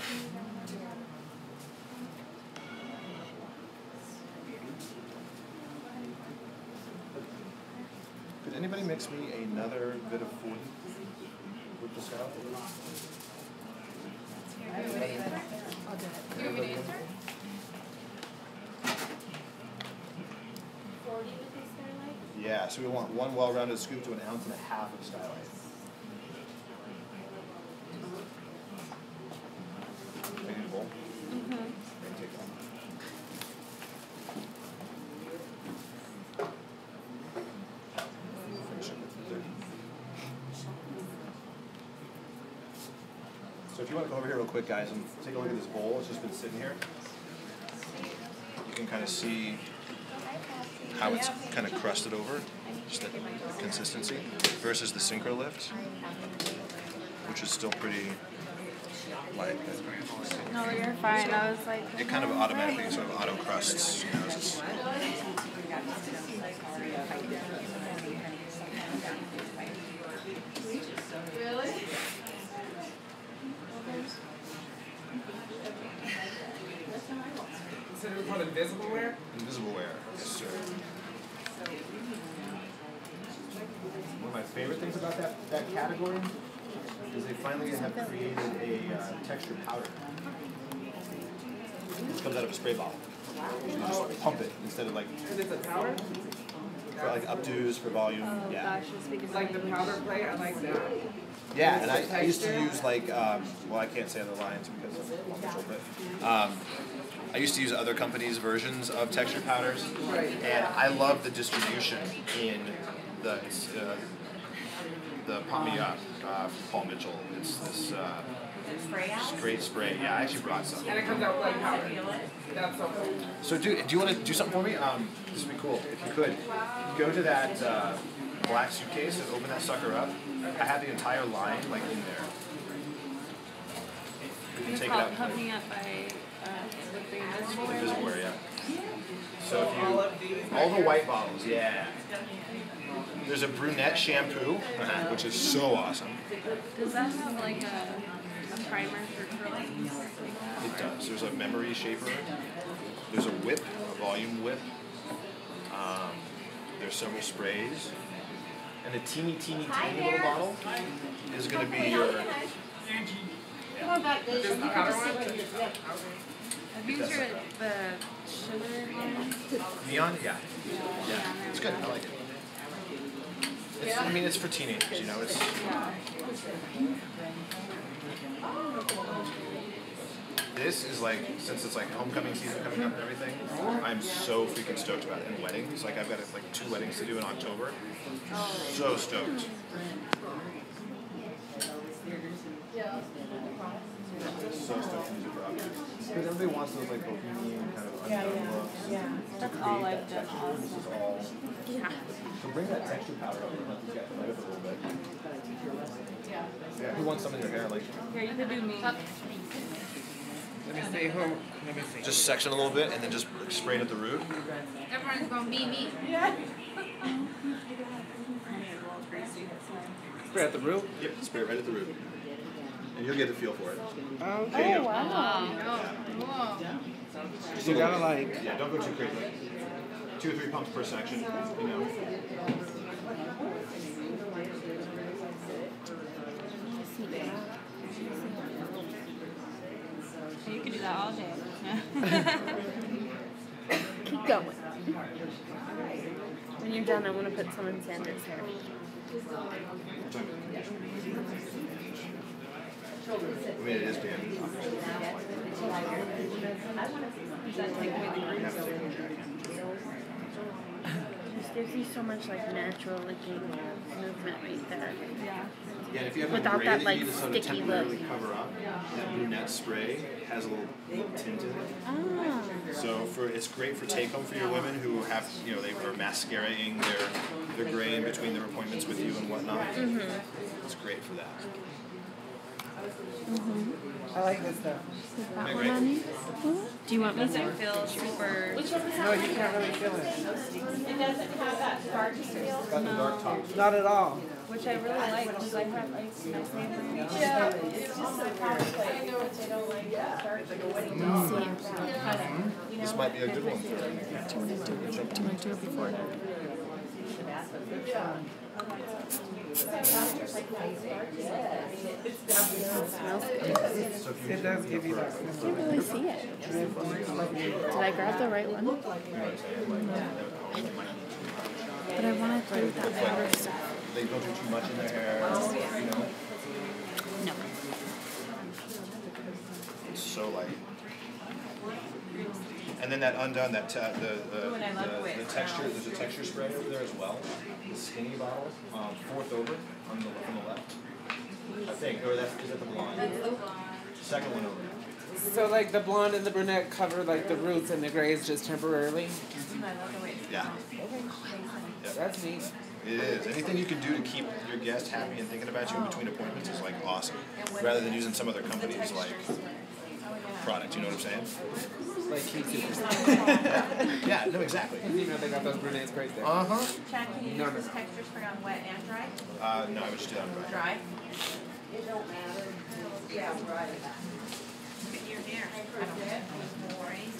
Could anybody mix me another bit of food with the scout?
Do you want me to answer?
Forty with the Starlight?
Yeah, so we want one well-rounded scoop to an ounce and a half of Skylight. I need a bowl.
Mm-hmm.
Okay, take that. Finish it with the- So if you want to come over here real quick, guys, and take a look at this bowl. It's just been sitting here. You can kind of see how it's kind of crusted over, just that consistency, versus the Synchro Lift, which is still pretty light.
No, you're fine. I was like,
It kind of automatically sort of auto crusts. You know, it's just,
Really?
So it was called invisible wear?
invisible wear. Yes, sir. One of my favorite things about that, that category is they finally have created a uh, textured powder. This comes out of a spray bottle. You just pump it instead of like
And it's a powder?
for like updos for volume.
oh
Yeah.
gosh, it's because
It's like the powder plate, I like that.
Yeah, and I, I used to use like, um, well, I can't say other lines because of official, but um, I used to use other companies' versions of texture powders,
Right.
and I love the distribution in the it's, uh, the Pump Me Up, uh, Paul Mitchell. It's this uh,
Spray out?
great spray. Yeah, I actually brought some.
And it comes out like powder. That's so cool.
So do, do you want to do something for me? Um, this would be cool if you could. Go to that uh, black suitcase and open that sucker up. I have the entire line like in there. You can
it's
take it
called
out.
Pump Me Up by uh, with the Invisible Wear.
Invisible wear, yeah. So if
All
you,
of these.
all the white bottles, yeah. There's a brunette shampoo, which is so awesome.
Does that have like a, a primer for curling?
It does. There's a memory shaper. There's a whip, a volume whip. Um, there's several sprays. And a teeny, teeny, teeny little bottle is going to be your.
Come on back, Liz.
This is the powder one?
Have you tried the sugar one?
Neon? Yeah. Yeah. It's good. I like it. It's, I mean, it's for teenagers, you know. It's. This is like, since it's like homecoming season coming up and everything, I'm so freaking stoked about it. And weddings, like I've got like two weddings to do in October. So stoked. So stoked to use it for updates. Because everybody wants those like bohemian kind of undone looks. To
That's
create
all
that
I've done.
texture, this is all.
Yeah.
So bring that texture powder over and let these guys play with it a little bit.
Yeah.
Yeah, who wants some in their hair? Like,
Here, you could do me.
Let me see who, let me see.
just section a little bit and then just spray it at the root.
Everyone's gonna be me.
Spray at the root?
Yep, spray it right at the root. And you'll get a feel for it.
Okay.
There you go.
Wow.
Just a
You
little
gotta
bit.
like,
Yeah, don't go too crazy. Like two or three pumps per section, you know.
You could do that all day.
Keep going. When you're done, I want to put some in Sandra's hair.
I mean, it is damn.
Does that take away the grease?
just gives you so much like natural looking movement right there.
Yeah.
Yeah, and if you have
Without
a gray
that,
that
like,
you need to sort of
sticky
temporarily
look.
cover up, that brunette spray has a little tint in it.
Ah.
So for it's great for take home for your women who have, you know, they are mascaraing their their gray in between their appointments with you and whatnot.
Mm-hmm.
It's great for that.
Mm-hmm.
I like this stuff.
Is that
Okay,
one
great.
on you? Do you want me
Doesn't
to?
feel super.
No, you can't really feel it.
It doesn't have that starchy feel.
Got the dark top.
Not at all.
Which I really like because I have like my same.
Yeah, it's just a powder plate, but they don't like that starchy. You
This
know?
might be a good one for you.
Do you want to do it? Do you want to do it before? Smells good.
So if you
It does give you that.
I can't really see it. Did I grab the right one? But I want to do that powder stuff.
they don't do too much in their hair, you know.
No.
It's so light. And then that undone, that uh, the the,
Ooh, and I love the way
the, the
it
texture,
smells.
there's a texture spray over there as well. The skinny bottle, um, fourth over on the on the left. I think, or that's is that the blonde? Second one over.
So like the blonde and the brunette cover like the roots and the grays just temporarily.
I love the way it
Yeah.
That's neat.
It is. Anything you can do to keep your guest happy and thinking about you in between appointments is like awesome. Rather than using some other company's like product, you know what I'm saying?
Like keep super.
Yeah, no, exactly.
You know they got those brunette sprays there.
Uh huh.
Chad, can you use
No, no.
this texture spray on wet and dry?
Uh, no, I would just do that on dry.
Dry?
Yeah, right.
Look at your hair. I don't get it. Crazy.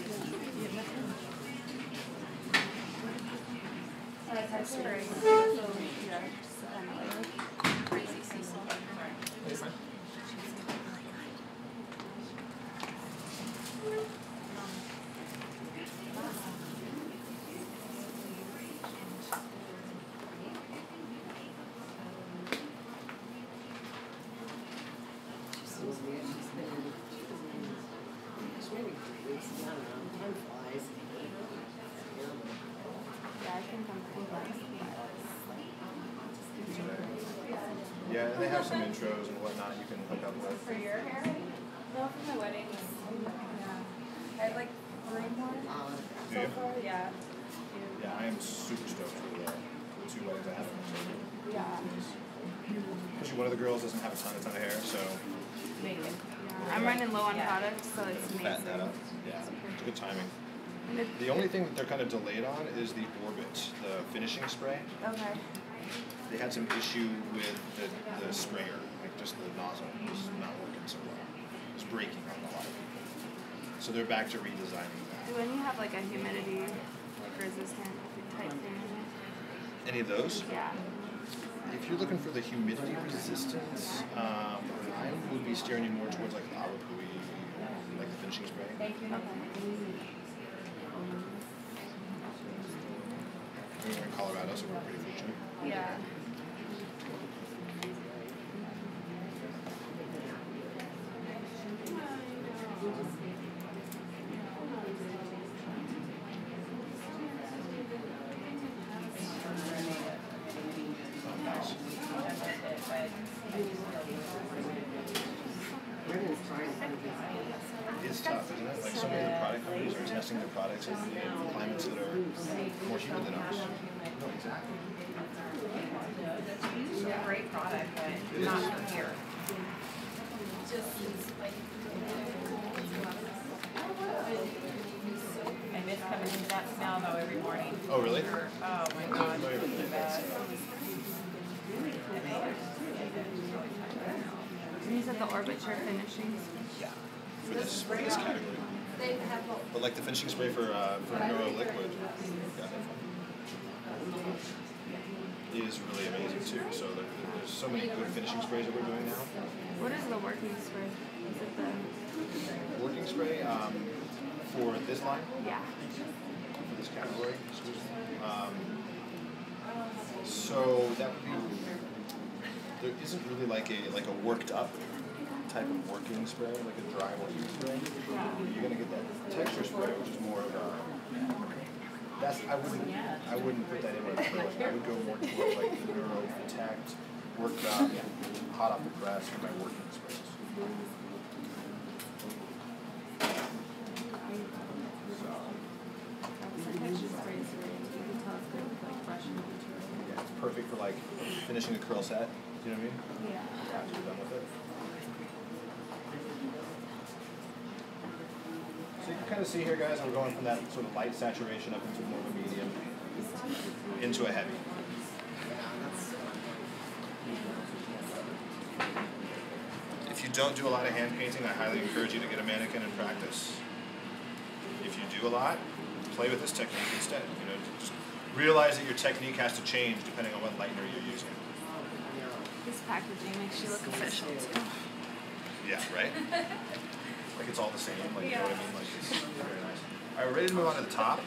Spray.
Crazy Cecil.
You're fine.
Yeah, I think I'm cool like
Yeah, and they have some intros and whatnot you can hook up with.
For your hair?
No, for my wedding. Yeah. I had like three more
Do
so
you?
far. Yeah.
Yeah, I am super stoked for the, the two weddings I have in October.
Yeah.
Especially one of the girls doesn't have a ton, a ton of hair, so
Make it.
I'm running low on
Yeah.
products, so it's
fatten that
amazing.
up. Yeah, it's good timing.
And it-
The only thing that they're kind of delayed on is the Orbit, the finishing spray.
Okay.
They had some issue with the, the sprayer, like just the nozzle was not working so well. It was breaking on a lot of people. So they're back to redesigning
Do
that.
any have like a humidity like resistant type thing?
Any of those?
Yeah.
If you're looking for the humidity resistance, um, I would be steering you more towards like Lava Pui, like the finishing spray.
Thank you.
We're in Colorado, so we're pretty fortunate.
Yeah.
Nice. It's tough, isn't it? Like so many of the product companies are testing their products in in climates that are more humid than ours. No, exactly.
It's a great product, but not from here. I miss coming into that smell though every morning.
Oh, really?
Oh my god,
No, you're
it's the
right.
best.
These are the Orbiter finishings.
Yeah. For this for this category. But like the finishing spray for uh, for Neuro Liquid, yeah, is really amazing too. So there, there's so many good finishing sprays that we're doing now.
What is the working spray? Is it the
Working spray um, for this line,
yeah?
for this category, excuse me. Um, so that would be. There isn't really like a like a worked up type of working spray, like a dry working spray. You're gonna get that texture spray, which is more of a that's, I wouldn't, I wouldn't put that in with acrylic. I would go more towards like the Neuro Protect, workshop, hot off the press for my working space. Yeah, it's perfect for like finishing a curl set. Do you know what I mean? Yeah. After you're done with it. So you can kind of see here, guys, I'm going from that sort of light saturation up into more of a medium, into a heavy. If you don't do a lot of hand painting, I highly encourage you to get a mannequin and practice. If you do a lot, play with this technique instead. You know, just realize that your technique has to change depending on what lightener you're using.
This packaging makes you look official too.
Yeah, right? Like it's all the same, like, you know what I mean? Like it's very nice. All right, we're ready to move on to the top.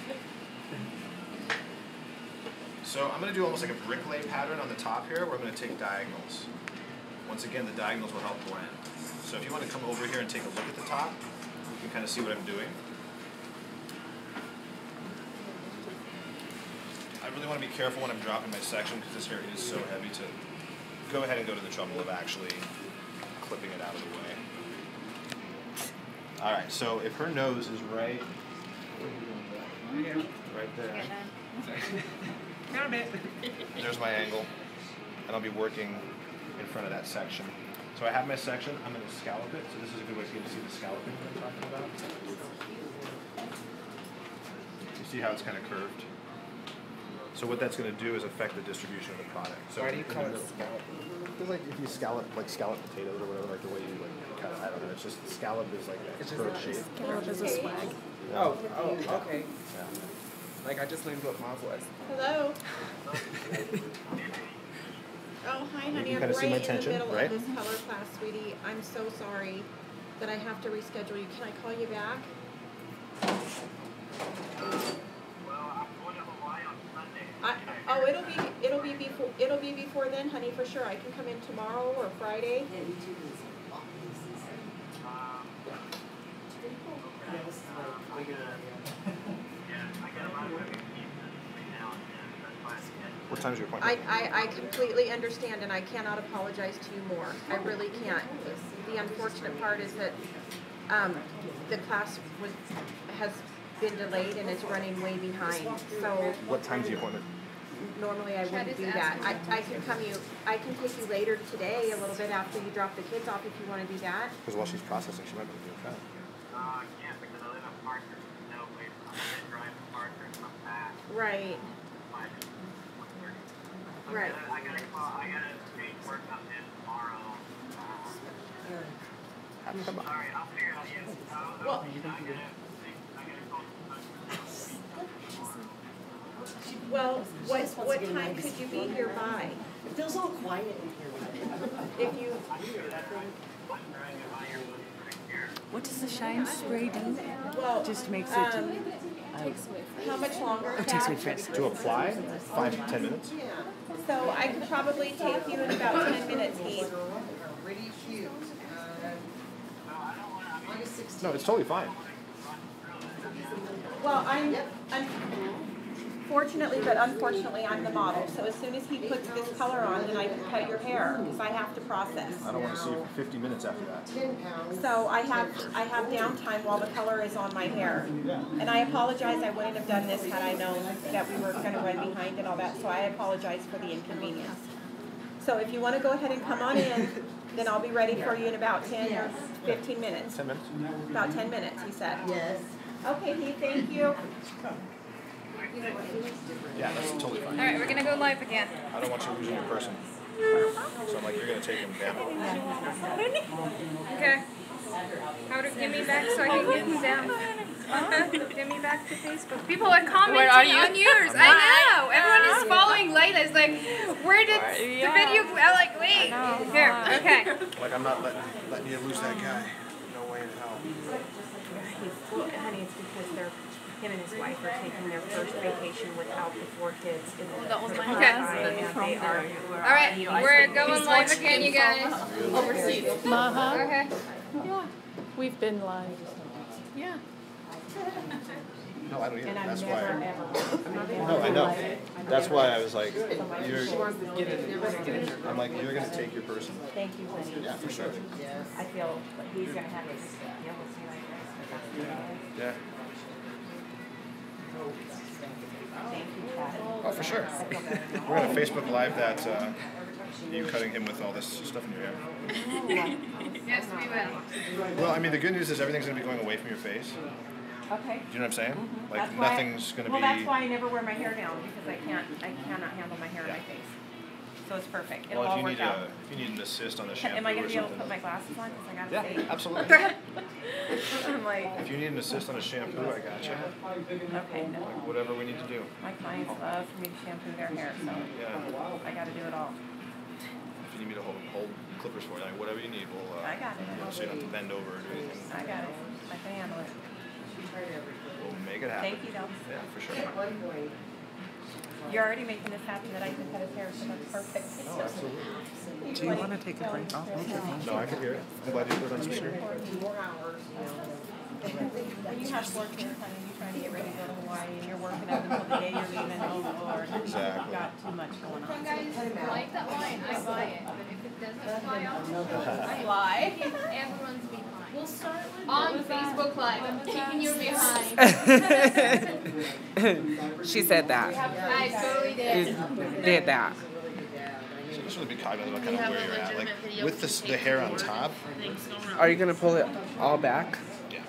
So I'm going to do almost like a bricklay pattern on the top here where I'm going to take diagonals. Once again, the diagonals will help blend. So if you want to come over here and take a look at the top, you can kind of see what I'm doing. I really want to be careful when I'm dropping my section because this hair is so heavy to go ahead and go to the trouble of actually clipping it out of the way. All right, so if her nose is right, right there,
Found it.
there's my angle, and I'll be working in front of that section. So I have my section, I'm going to scallop it, so this is a good way for you to see the scalloping that I'm talking about. You see how it's kind of curved? So what that's going to do is affect the distribution of the product. So
Why do you call it scallop?
Because like if you scallop, like scallop potatoes or whatever, like the way you like kind of, I don't know, it's just scallop is like a
It's just
curved
like-
shape.
Scallop is a swag.
Oh, oh, okay.
Yeah.
Like I just learned what mauve was.
Hello. Oh, hi,
You
honey.
can
I'm
kinda see my
right in the
tension,
middle
right?
of this color class, sweetie. I'm so sorry that I have to reschedule you. Can I call you back? I, oh, it'll be it'll be before it'll be before then, honey, for sure. I can come in tomorrow or Friday.
What time's your appointment?
I, I, I completely understand and I cannot apologize to you more. I really can't. The unfortunate part is that um, the class was has been delayed and is running way behind. So
What time's the appointment?
normally I wouldn't do that. I, I can come you I can take you later today, a little bit after you drop the kids off if you want to do that.
Because while she's processing, she might be doing that.
Uh, I can't because I live in Parker. No way. I'm gonna drive to Parker and come back.
Right.
by one thirty. I'm
Right.
gonna- I gotta call. I gotta make work up in tomorrow. Uh, sorry, I'll figure it out. Yes. Uh,
Well-
I gotta. I gotta call.
Well, what what time could you be here by?
It feels all quiet in here.
If you
What does the shine spray do?
well
Just makes it.
um, how much longer is
takes
that?
me fast.
To apply, five to ten minutes.
Yeah. So I could probably take you in about ten minutes, Heath.
Pretty cute.
No, it's totally fine.
Well, I'm, unfortunately, but unfortunately, I'm the model. So as soon as he puts this color on, then I can cut your hair because I have to process.
I don't want to see you for fifty minutes after that.
Ten pounds.
So I have I have downtime while the color is on my hair. And I apologize, I wouldn't have done this had I known that we were going to run behind and all that. So I apologize for the inconvenience. So if you want to go ahead and come on in, then I'll be ready for you in about ten or fifteen minutes.
Ten minutes?
About ten minutes, he said.
Yes.
Okay, Heath, thank you.
Yeah, that's totally fine.
All right, we're gonna go live again.
I don't want you losing your person. So I'm like, you're going to take him down.
Okay. How to get me back so I can get them down? Uh-huh. Get me back to Facebook. People are commenting
Where are you?
on yours. I know. Everyone is following Layla's. Like, where did the video? I'm like, wait. Here. Okay.
Like, I'm not letting, letting you lose that guy. No way in hell.
Well, honey, it's because they're, him and his wife are taking their first vacation without the four kids in the
That was my
Okay.
and they are.
All right. We're going live again, you guys.
Overseas. Uh-huh.
Okay.
Yeah. We've been live. Yeah.
No, I don't either.
And I've
That's
never,
why.
ever.
No, I know. That's why I was like, you're.
She wants to get it, get it.
I'm like, you're gonna take your person.
Thank you, honey.
Yeah, for sure.
I feel like he's gonna have his, be able to see like this, but that's the way.
Yeah.
Thank you, Chad.
Oh, for sure.
I feel better now.
We're gonna Facebook Live that. Uh, you cutting him with all this stuff in your hair.
Yes, we will.
Well, I mean, the good news is everything's gonna be going away from your face.
Okay.
Do you know what I'm saying?
Mm-hmm.
Like
That's why-
nothing's gonna
well,
be.
that's why I never wear my hair down, because I can't, I cannot handle my hair in
Yeah.
my face. So it's perfect. It'll
Well, if
all
you
work
need
out.
a, if you need an assist on the shampoo
Am I gonna
or
be able to
something.
put my glasses on, because I gotta
Yeah,
see?
absolutely.
I'm like,
If you need an assist on a shampoo, I got you.
okay, no.
Like whatever we need to do.
My clients love for me to shampoo their hair, so
Yeah.
I gotta do it all.
If you need me to hold hold clippers for you, like whatever you need, we'll. Uh,
I got it.
So you don't have to bend over or do anything.
I got it. I can handle it.
We'll make it happen.
Thank you, though.
Yeah, for sure.
You're already making us happy that I can cut his hair, so that's perfect.
Oh, absolutely.
Do you want to take a break?
No, I can hear it. I'm glad you put it on some screen.
When you have work here, honey, you're trying to get ready to go to Hawaii, and you're working up until the day you're leaving, oh Lord.
Exactly.
You've got too much going on.
Guys, like that line, I buy it, but if it doesn't fly off, I lie. Everyone's behind.
We'll start with
On Facebook Live, I'm kicking you behind.
She said that.
I totally did.
Did that.
So just really be cognizant of kind of where you're at. Like with this, the hair on top.
Are you gonna pull it all back?
Yeah.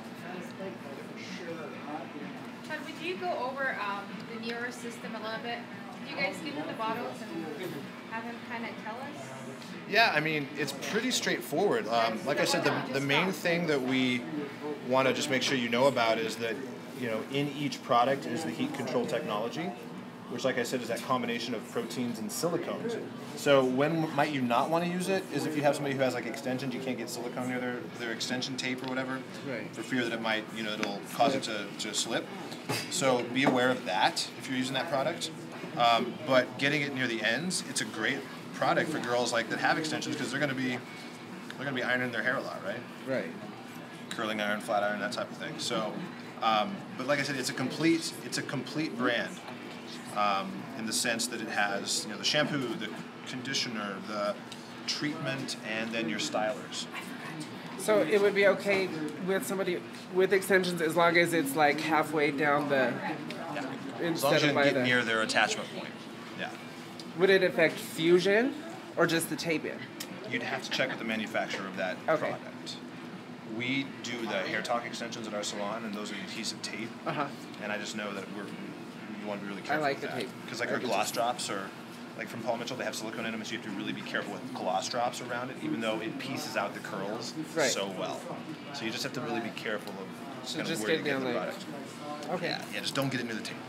Chad, would you go over um, the Neuro system a little bit? Did you guys give him the bottles and have him kind of tell us?
Yeah, I mean, it's pretty straightforward. Um, like I said, the, the main thing that we want to just make sure you know about is that, you know, in each product is the heat control technology, which, like I said, is that combination of proteins and silicones. So when might you not want to use it is if you have somebody who has, like, extensions, you can't get silicone near their, their extension tape or whatever,
Right.
for fear that it might, you know, it'll cause it to, to slip. So be aware of that if you're using that product. Um, but getting it near the ends, it's a great product for girls like that have extensions because they're going to be they're going to be ironing their hair a lot, right?
Right.
Curling iron, flat iron, that type of thing. So, um, but like I said, it's a complete it's a complete brand um, in the sense that it has, you know, the shampoo, the conditioner, the treatment, and then your stylers.
So it would be okay with somebody with extensions as long as it's like halfway down the
Yeah. As long
instead
as you
of
can
by
get
the.
near their attachment point. Yeah.
Would it affect fusion or just the tape in?
You'd have to check with the manufacturer of that
Okay.
product. We do the hair talk extensions at our salon, and those are adhesive tape.
Uh huh.
And I just know that we're you want to be really
I
careful.
like
with
the
that.
tape.
Because like
I
our
do
gloss drops are, like from Paul Mitchell, they have silicone in them, so you have to really be careful with gloss drops around it, even though it pieces out the curls
Right.
so well. So you just have to really be careful of
So
kind
just
of where
get
you get
down
the
like-
product.
Okay.
Yeah, yeah, just don't get it near the tape.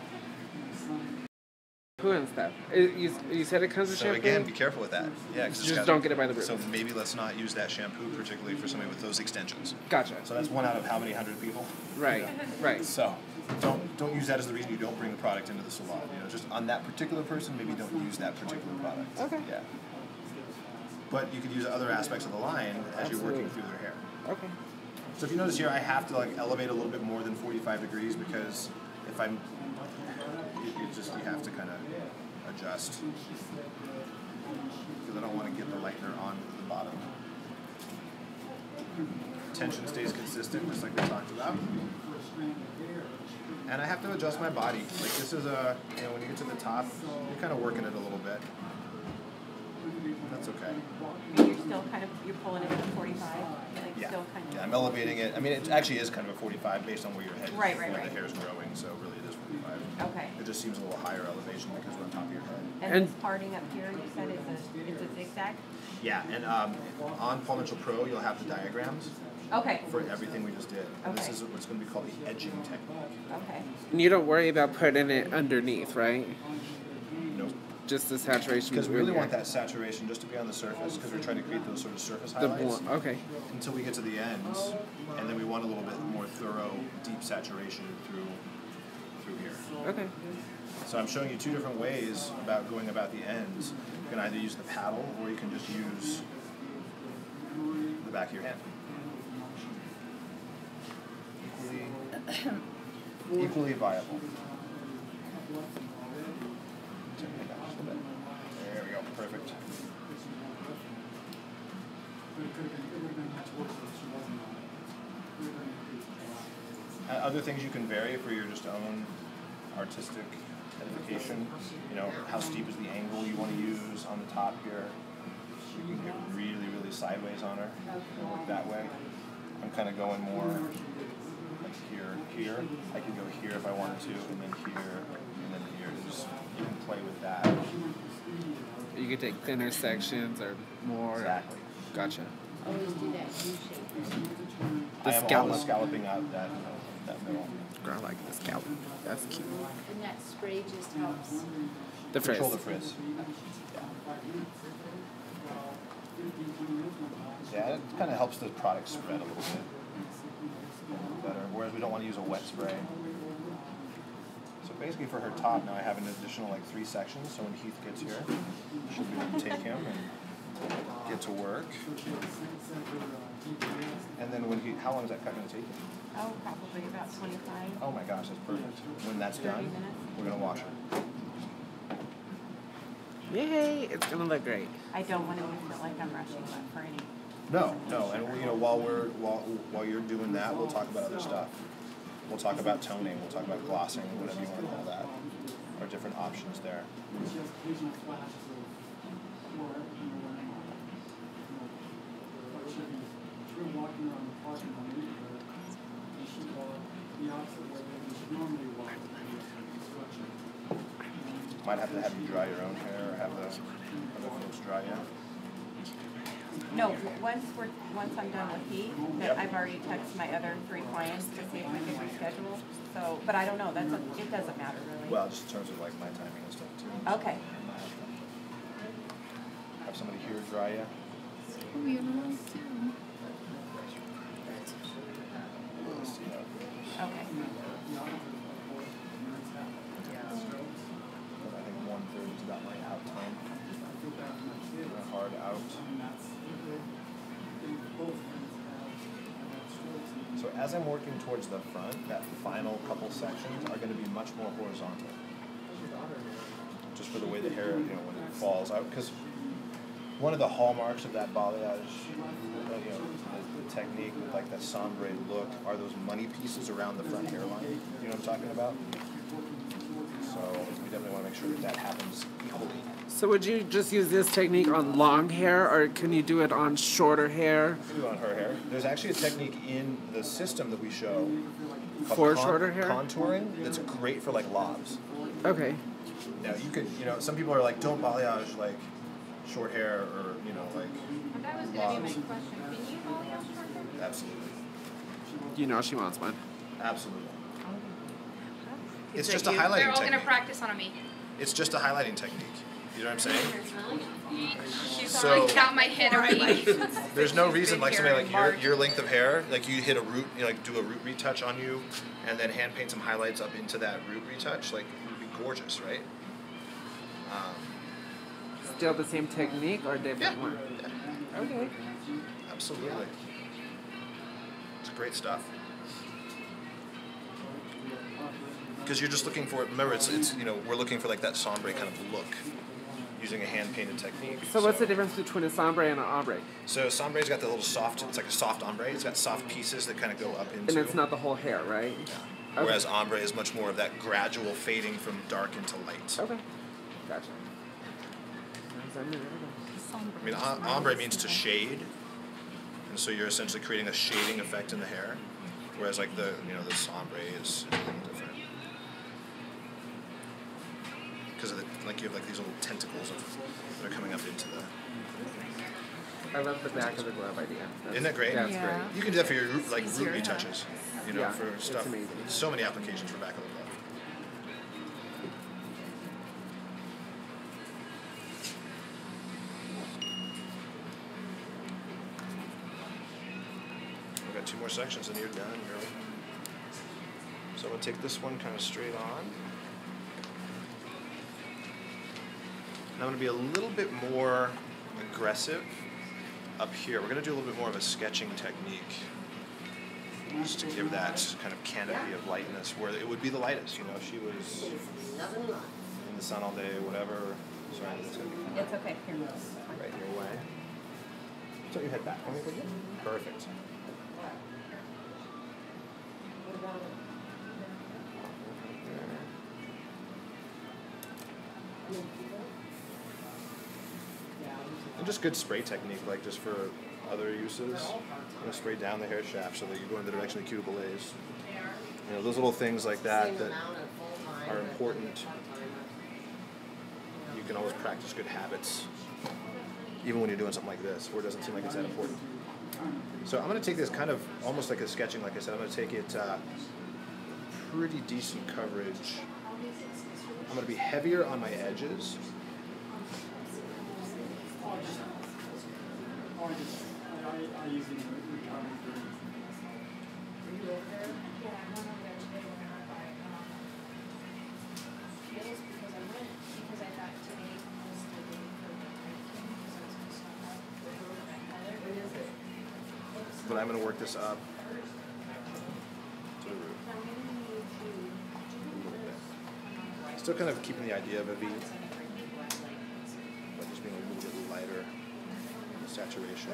Shampoo and stuff. It- you, you said it comes with
So
shampoo?
again, be careful with that. Yeah, 'cause it's
Just
got-
don't get it by the root.
So maybe let's not use that shampoo particularly for somebody with those extensions.
Gotcha.
So that's one out of how many hundred people?
Right. Right.
So don't don't use that as the reason you don't bring the product into the salon. You know, just on that particular person, maybe don't use that particular product.
Okay.
Yeah. But you could use other aspects of the line as you're working through their hair.
Okay.
So if you notice here, I have to like elevate a little bit more than forty-five degrees because if I'm, you, you just you have to kind of adjust because I don't want to get the lightener on the bottom. Tension stays consistent, just like we talked about. And I have to adjust my body. Like this is a, you know, when you get to the top, you're kind of working it a little bit. That's okay.
You're still kind of, you're pulling it at forty-five, like
Yeah.
still kind of.
Yeah, I'm elevating it. I mean, it actually is kind of a forty-five based on where your head is,
Right, right,
where
right.
the hair's growing, so really it is forty-five.
Okay.
It just seems a little higher elevation because we're on top of your head.
And,
And-
this parting up here, you said it's a, it's a zigzag?
Yeah, and um, on Paul Mitchell Pro, you'll have the diagrams
Okay,
for everything we just did. And this
Okay.
is what's going to be called the edging technique.
okay.
And you don't worry about putting it underneath, right?
Nope.
Just the saturation.
Because we
between
really
your-
want that saturation just to be on the surface because we're trying to create those sort of surface
The
highlights
bl- okay.
until we get to the ends, and then we want a little bit more thorough, deep saturation through through here.
Okay.
So I'm showing you two different ways about going about the ends. You can either use the paddle or you can just use the back of your hand. Equally, equally viable. Turn it down just a bit. There we go, perfect. Uh, other things you can vary for your just own artistic edification. You know, how steep is the angle you want to use on the top here. You can get really, really sideways on her. Work that way. I'm kind of going more like here, here. I can go here if I wanted to, and then here, and then here. Just you can play with that.
You can take thinner sections or more.
Exactly.
Gotcha.
Always do that U shape.
The
I am
scallop.
always scalloping out that that middle.
Girl, I like the scallop. That's cute.
And that spray just helps.
The frizz.
Control the frizz. Yeah, it kind of helps the product spread a little bit better. Whereas we don't want to use a wet spray. So basically, for her top, now I have an additional like three sections. So when Heath gets here, she'll be able to take him and get to work. And then when he, how long is that cut going to take?
Oh, probably about twenty-five.
Oh my gosh, that's perfect. When that's done, we're gonna wash it.
Yay! It's gonna look great.
I don't want to feel like I'm rushing that for any.
No, no, and you know, while we're while while you're doing that, we'll talk about other stuff. We'll talk about toning. We'll talk about glossing, whatever you want to call that, or different options there. Might have to have you dry your own hair, or have the other folks dry you.
No, once we're, once I'm done with Heath, that
Yep.
I've already texted my other three clients to see if we can reschedule. So, but I don't know, that's, a it doesn't matter really.
Well, just in terms of like my timing and stuff too.
Okay.
Have somebody here dry you.
Oh, you're not too.
Let's see how it goes.
Okay.
I think one third is about my out time. A hard out. So as I'm working towards the front, that final couple sections are going to be much more horizontal. Just for the way the hair, you know, when it falls out. Because one of the hallmarks of that balayage, you know, the, the technique with like that sombre look, are those money pieces around the front hairline. You know what I'm talking about? So we definitely want to make sure that that happens equally.
So would you just use this technique on long hair, or can you do it on shorter hair?
We can do it on her hair. There's actually a technique in the system that we show called
For
con-
shorter hair?
contouring that's great for like lobs.
Okay.
Now you could, you know, some people are like, don't balayage like short hair or you know like
Well, that was gonna be my
lobs.
question. Can you balayage short hair?
Absolutely,
You know she wants one.
absolutely. It's
that
just a
you?
highlighting
They're all
technique.
gonna practice on me.
It's just a highlighting technique. You know what I'm saying?
She's
So-
already count my head a week.
There's no reason
been
like
here
somebody
in
like your
March.
your length of hair, like you hit a root, you know, like do a root retouch on you, and then hand paint some highlights up into that root retouch. Like it would be gorgeous, right? Um,
Still the same technique or different
Yeah.
one? Okay.
Absolutely. It's great stuff. Because you're just looking for, remember, it's, it's, you know, we're looking for like that sombre kind of look using a hand painted technique.
So what's the difference between a sombre and an ombre?
So sombre's got the little soft, it's like a soft ombre. It's got soft pieces that kind of go up into.
And it's not the whole hair, right? Okay.
Whereas ombre is much more of that gradual fading from dark into light.
Okay. Gotcha.
I mean, om- ombre means to shade, and so you're essentially creating a shading effect in the hair, whereas like the, you know, this ombre is a little different. Because of the, like you have like these little tentacles of, that are coming up into the.
I love the back of the glove idea. That's,
Isn't that great?
Yeah, it's
Yeah.
great.
You can do that for your root, like root retouches, you know,
Yeah,
for
it's
stuff.
amazing.
So many applications for back of the glove. We've got two more sections and you're done, girl. So I'm gonna take this one kind of straight on. And I'm gonna be a little bit more aggressive up here. We're gonna do a little bit more of a sketching technique. just to give that kind of canopy of lightness where it would be the lightest. You know, she was in the sun all day, whatever. Sorry, it's gonna be
It's okay. Here.
right your way. So you head back. Perfect. And just good spray technique, like just for other uses. You know, spray down the hair shaft so that you go in the direction the cuticle is. You know, those little things like that that are important. You can always practice good habits, even when you're doing something like this, where it doesn't seem like it's that important. So I'm going to take this kind of almost like a sketching, like I said. I'm going to take it uh, pretty decent coverage. I'm going to be heavier on my edges. But I'm going to work this up to the root. Still kind of keeping the idea of a V, but just being a little bit lighter in the saturation.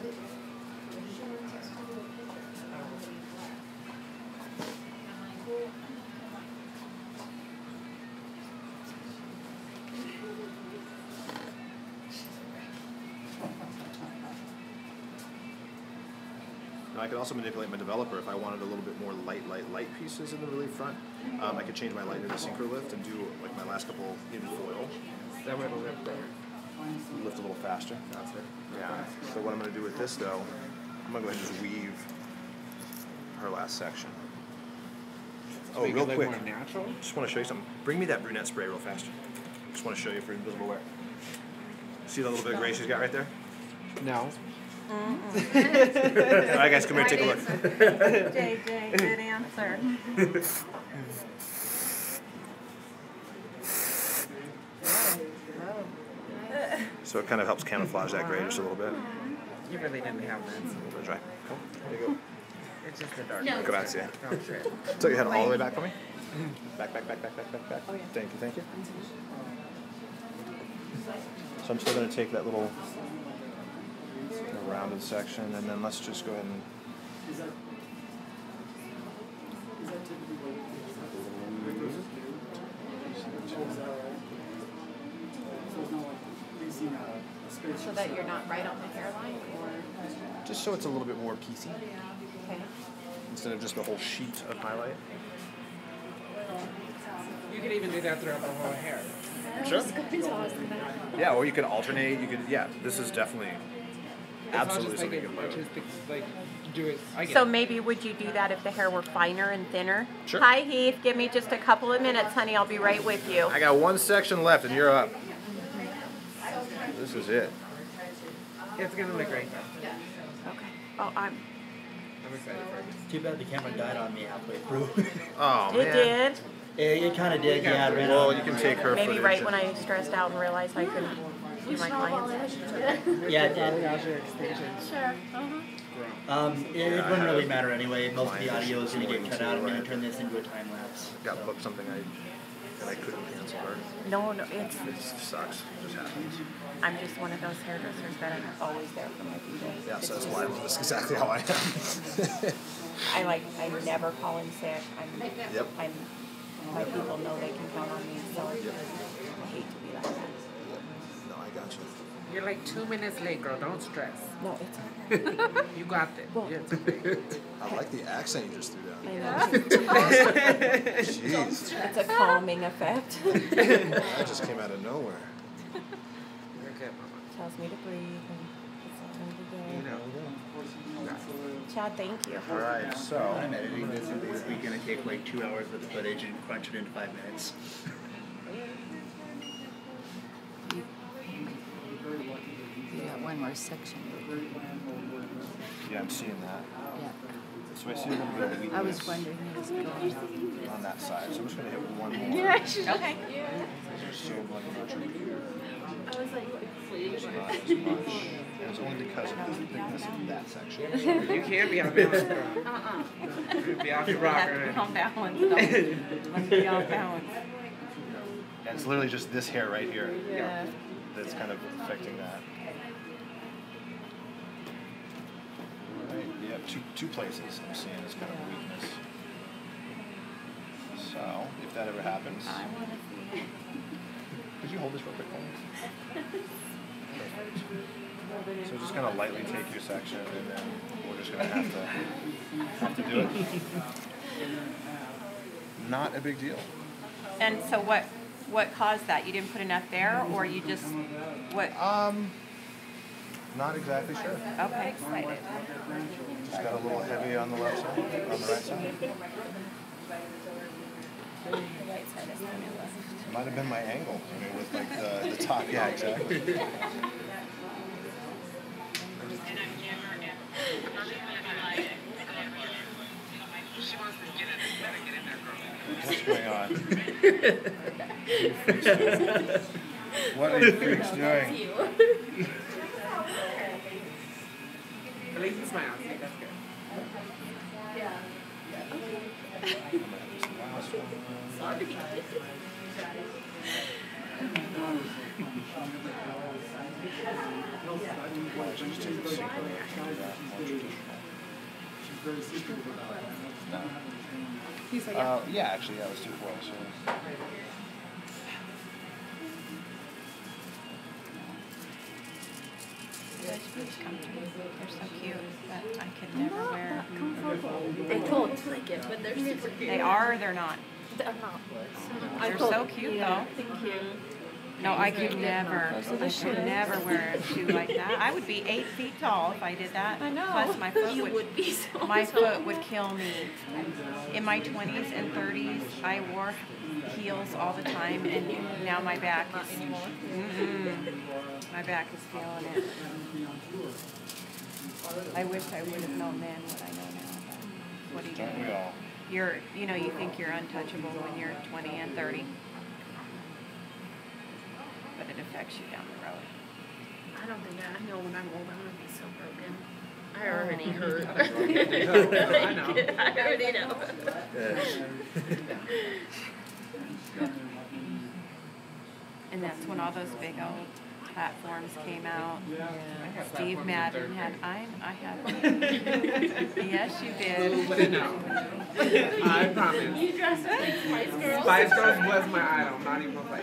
Now I could also manipulate my developer if I wanted a little bit more light, light, light pieces in the really front. Um, I could change my lighter to synchro lift and do like my last couple in foil.
That way it'll lift better.
Lift a little faster.
That's it.
Yeah. So what I'm going to do with this though, I'm going to go ahead and just weave her last section. Oh,
Make
real
it look
quick.
more natural.
Just want to show you something. Bring me that brunette spray real fast. Just want to show you for invisible wear. See that little bit of gray she's got right there?
No.
All right, guys, come here, take a look.
J J, good answer.
So it kind of helps camouflage that gray just a little bit.
You really didn't have that.
A little bit dry. Cool. There you go.
It's just the dark.
Grazie.
Oh, sure.
So your head all the way back for me. Back, back, back, back, back, back, back. Thank you, thank you. So I'm still going to take that little rounded section, and then let's just go ahead and.
So that you're not right on the hairline, or?
Just so it's a little bit more piecey,
Okay.
instead of just the whole sheet of highlight.
You can even do that throughout the whole hair.
Sure. Yeah, or you could alternate. You could, yeah. This is definitely absolutely
It's not
something
just
you
like,
can
it,
play with.
just like do it. I get
So
it.
maybe would you do that if the hair were finer and thinner?
Sure.
Hi Heath, give me just a couple of minutes, honey. I'll be right with you.
I got one section left, and you're up. This is it.
It's gonna look great though.
Okay. Oh, I'm.
I'm excited for it.
Too bad the camera died on me halfway through.
Oh
It
man.
did.
it it kind of did, yeah. Right
Well,
on.
you can take her
Maybe
footage
right
and-
when I stressed out and realized I couldn't do my clients.
Yeah, it
Oh,
did.
gosh, your extension.
Sure. Uh-huh.
Um, it, it
Yeah, I
wouldn't
had
really
a
matter anyway. Most of the
client
audio is going to
issue
get cut
too,
out. I'm going
right?
to turn this into a time lapse.
Got
so.
booked something I that I couldn't cancel. Or
No, no, it's.
it just sucks. It just happens.
I'm just one of those hairdressers that I'm always there for my people.
Yeah, so
It's
that's
just-
why that's exactly how I am.
I like. I never call in sick. I'm.
Yep.
I'm. My people know they can count on me, so I hate to be like that.
No, I got you.
You're like two minutes late, girl. Don't stress.
No, it's.
You got it.
Well-
Yeah, it's okay.
I like the accent you just threw down.
I know.
Jeez,
It's a calming effect.
that just came out of nowhere.
You're good, mama.
Tells me to breathe and it's all time to
You
go.
know.
Chad, thank you.
All right, so
I'm editing this, and this week going to take like two hours worth of footage and crunch it into five minutes.
You got one more section.
yeah, I'm seeing that.
Yeah.
So I see a little bit of
I
weakness
was wondering who was going on.
on that side. So I'm just gonna hit one more.
Okay.
So like much over here.
I was like,
Not as much. and it's only because of the thickness of that section.
You can't be off balance, girl.
Uh-uh.
You'd be off your
I
rocker.
have to be on balance, though. Let's be off balance.
And it's literally just this hair right here
Yeah.
that's kind of affecting that. Right, yeah, two, two places I'm seeing as kind of a weakness. So, if that ever happens,
I want to see.
could you hold this real quick for me? Perfect. So just kind of lightly take your section, and then we're just going to have to have to do it. Not a big deal.
And so what, what caused that? You didn't put enough there, or you just, what?
Um, not exactly sure.
Okay, excited.
Just got a little heavy on the left side, on the right side. Might have been my angle, I mean, with like the, the top. Yeah, exactly. What's going on? What are you freaks doing?
At least it's my outfit. That's good.
He's like, uh, yeah, actually, yeah, let's do four. So.
They're so cute, but I could never wear.
They don't like it, but they're super cute.
They are or they're not?
They're not.
They're so cute
Yeah,
though.
thank you.
No, I could never, I could never wear a shoe like that. I would be eight feet tall if I did that.
I know.
Plus my foot
You
would,
would be so
my
tall.
foot would kill me. In my twenties and thirties, I wore heels all the time, and now my back is, mm-mm, my back is feeling it. I wish I would have known then what I know now. But what do you
Don't we
do?
all?
You're, you know, you think you're untouchable when you're twenty and thirty. But it affects you down the road.
I don't think I know when I'm old I'm gonna be so broken. I already hurt.
I know.
I already know.
And that's when all those big old platforms came out.
I had
Steve
platforms in
Madden
third
had,
grade.
I, I had one. Yes, you
But
did.
no. I promise.
You dressed like Spice Girls?
Spice Girls was my idol, not even like.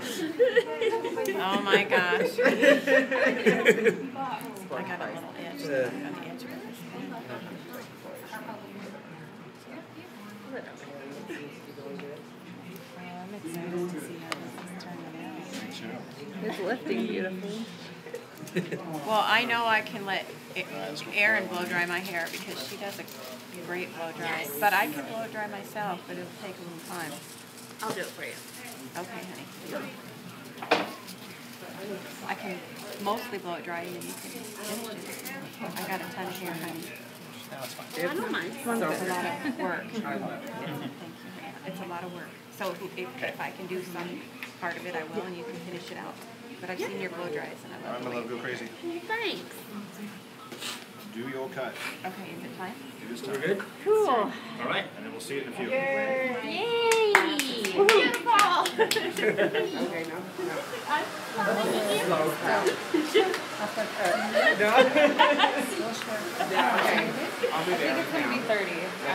Oh my gosh. I got a little itch. I got an itch with this thing. I'm excited to see how this is turning out.
Me too.
It's lifting beautiful.
Well, I know I can let Erin blow dry my hair because she does a great blow dry. But I can blow dry myself, but it'll take a little time.
I'll do it for you.
Okay, honey. I can mostly blow it dry and you can finish it. I got a ton of hair, honey.
No, it's fine.
I don't mind.
It's a lot of work.
I love it.
Thank you. It's a lot of work. So if, if, if I can do some part of it, I will, and you can finish it out. But I've seen your blow dries, and I
All
love
right,
the
my
way
love, go crazy.
Thanks.
Do your cut.
Okay, is it time?
It is time.
We're good?
Cool.
All right, and then we'll see it in a few.
Yay!
Beautiful.
Okay, no, no. Slow clap. No. Yeah, okay. I'll be there.
It's gonna be thirty.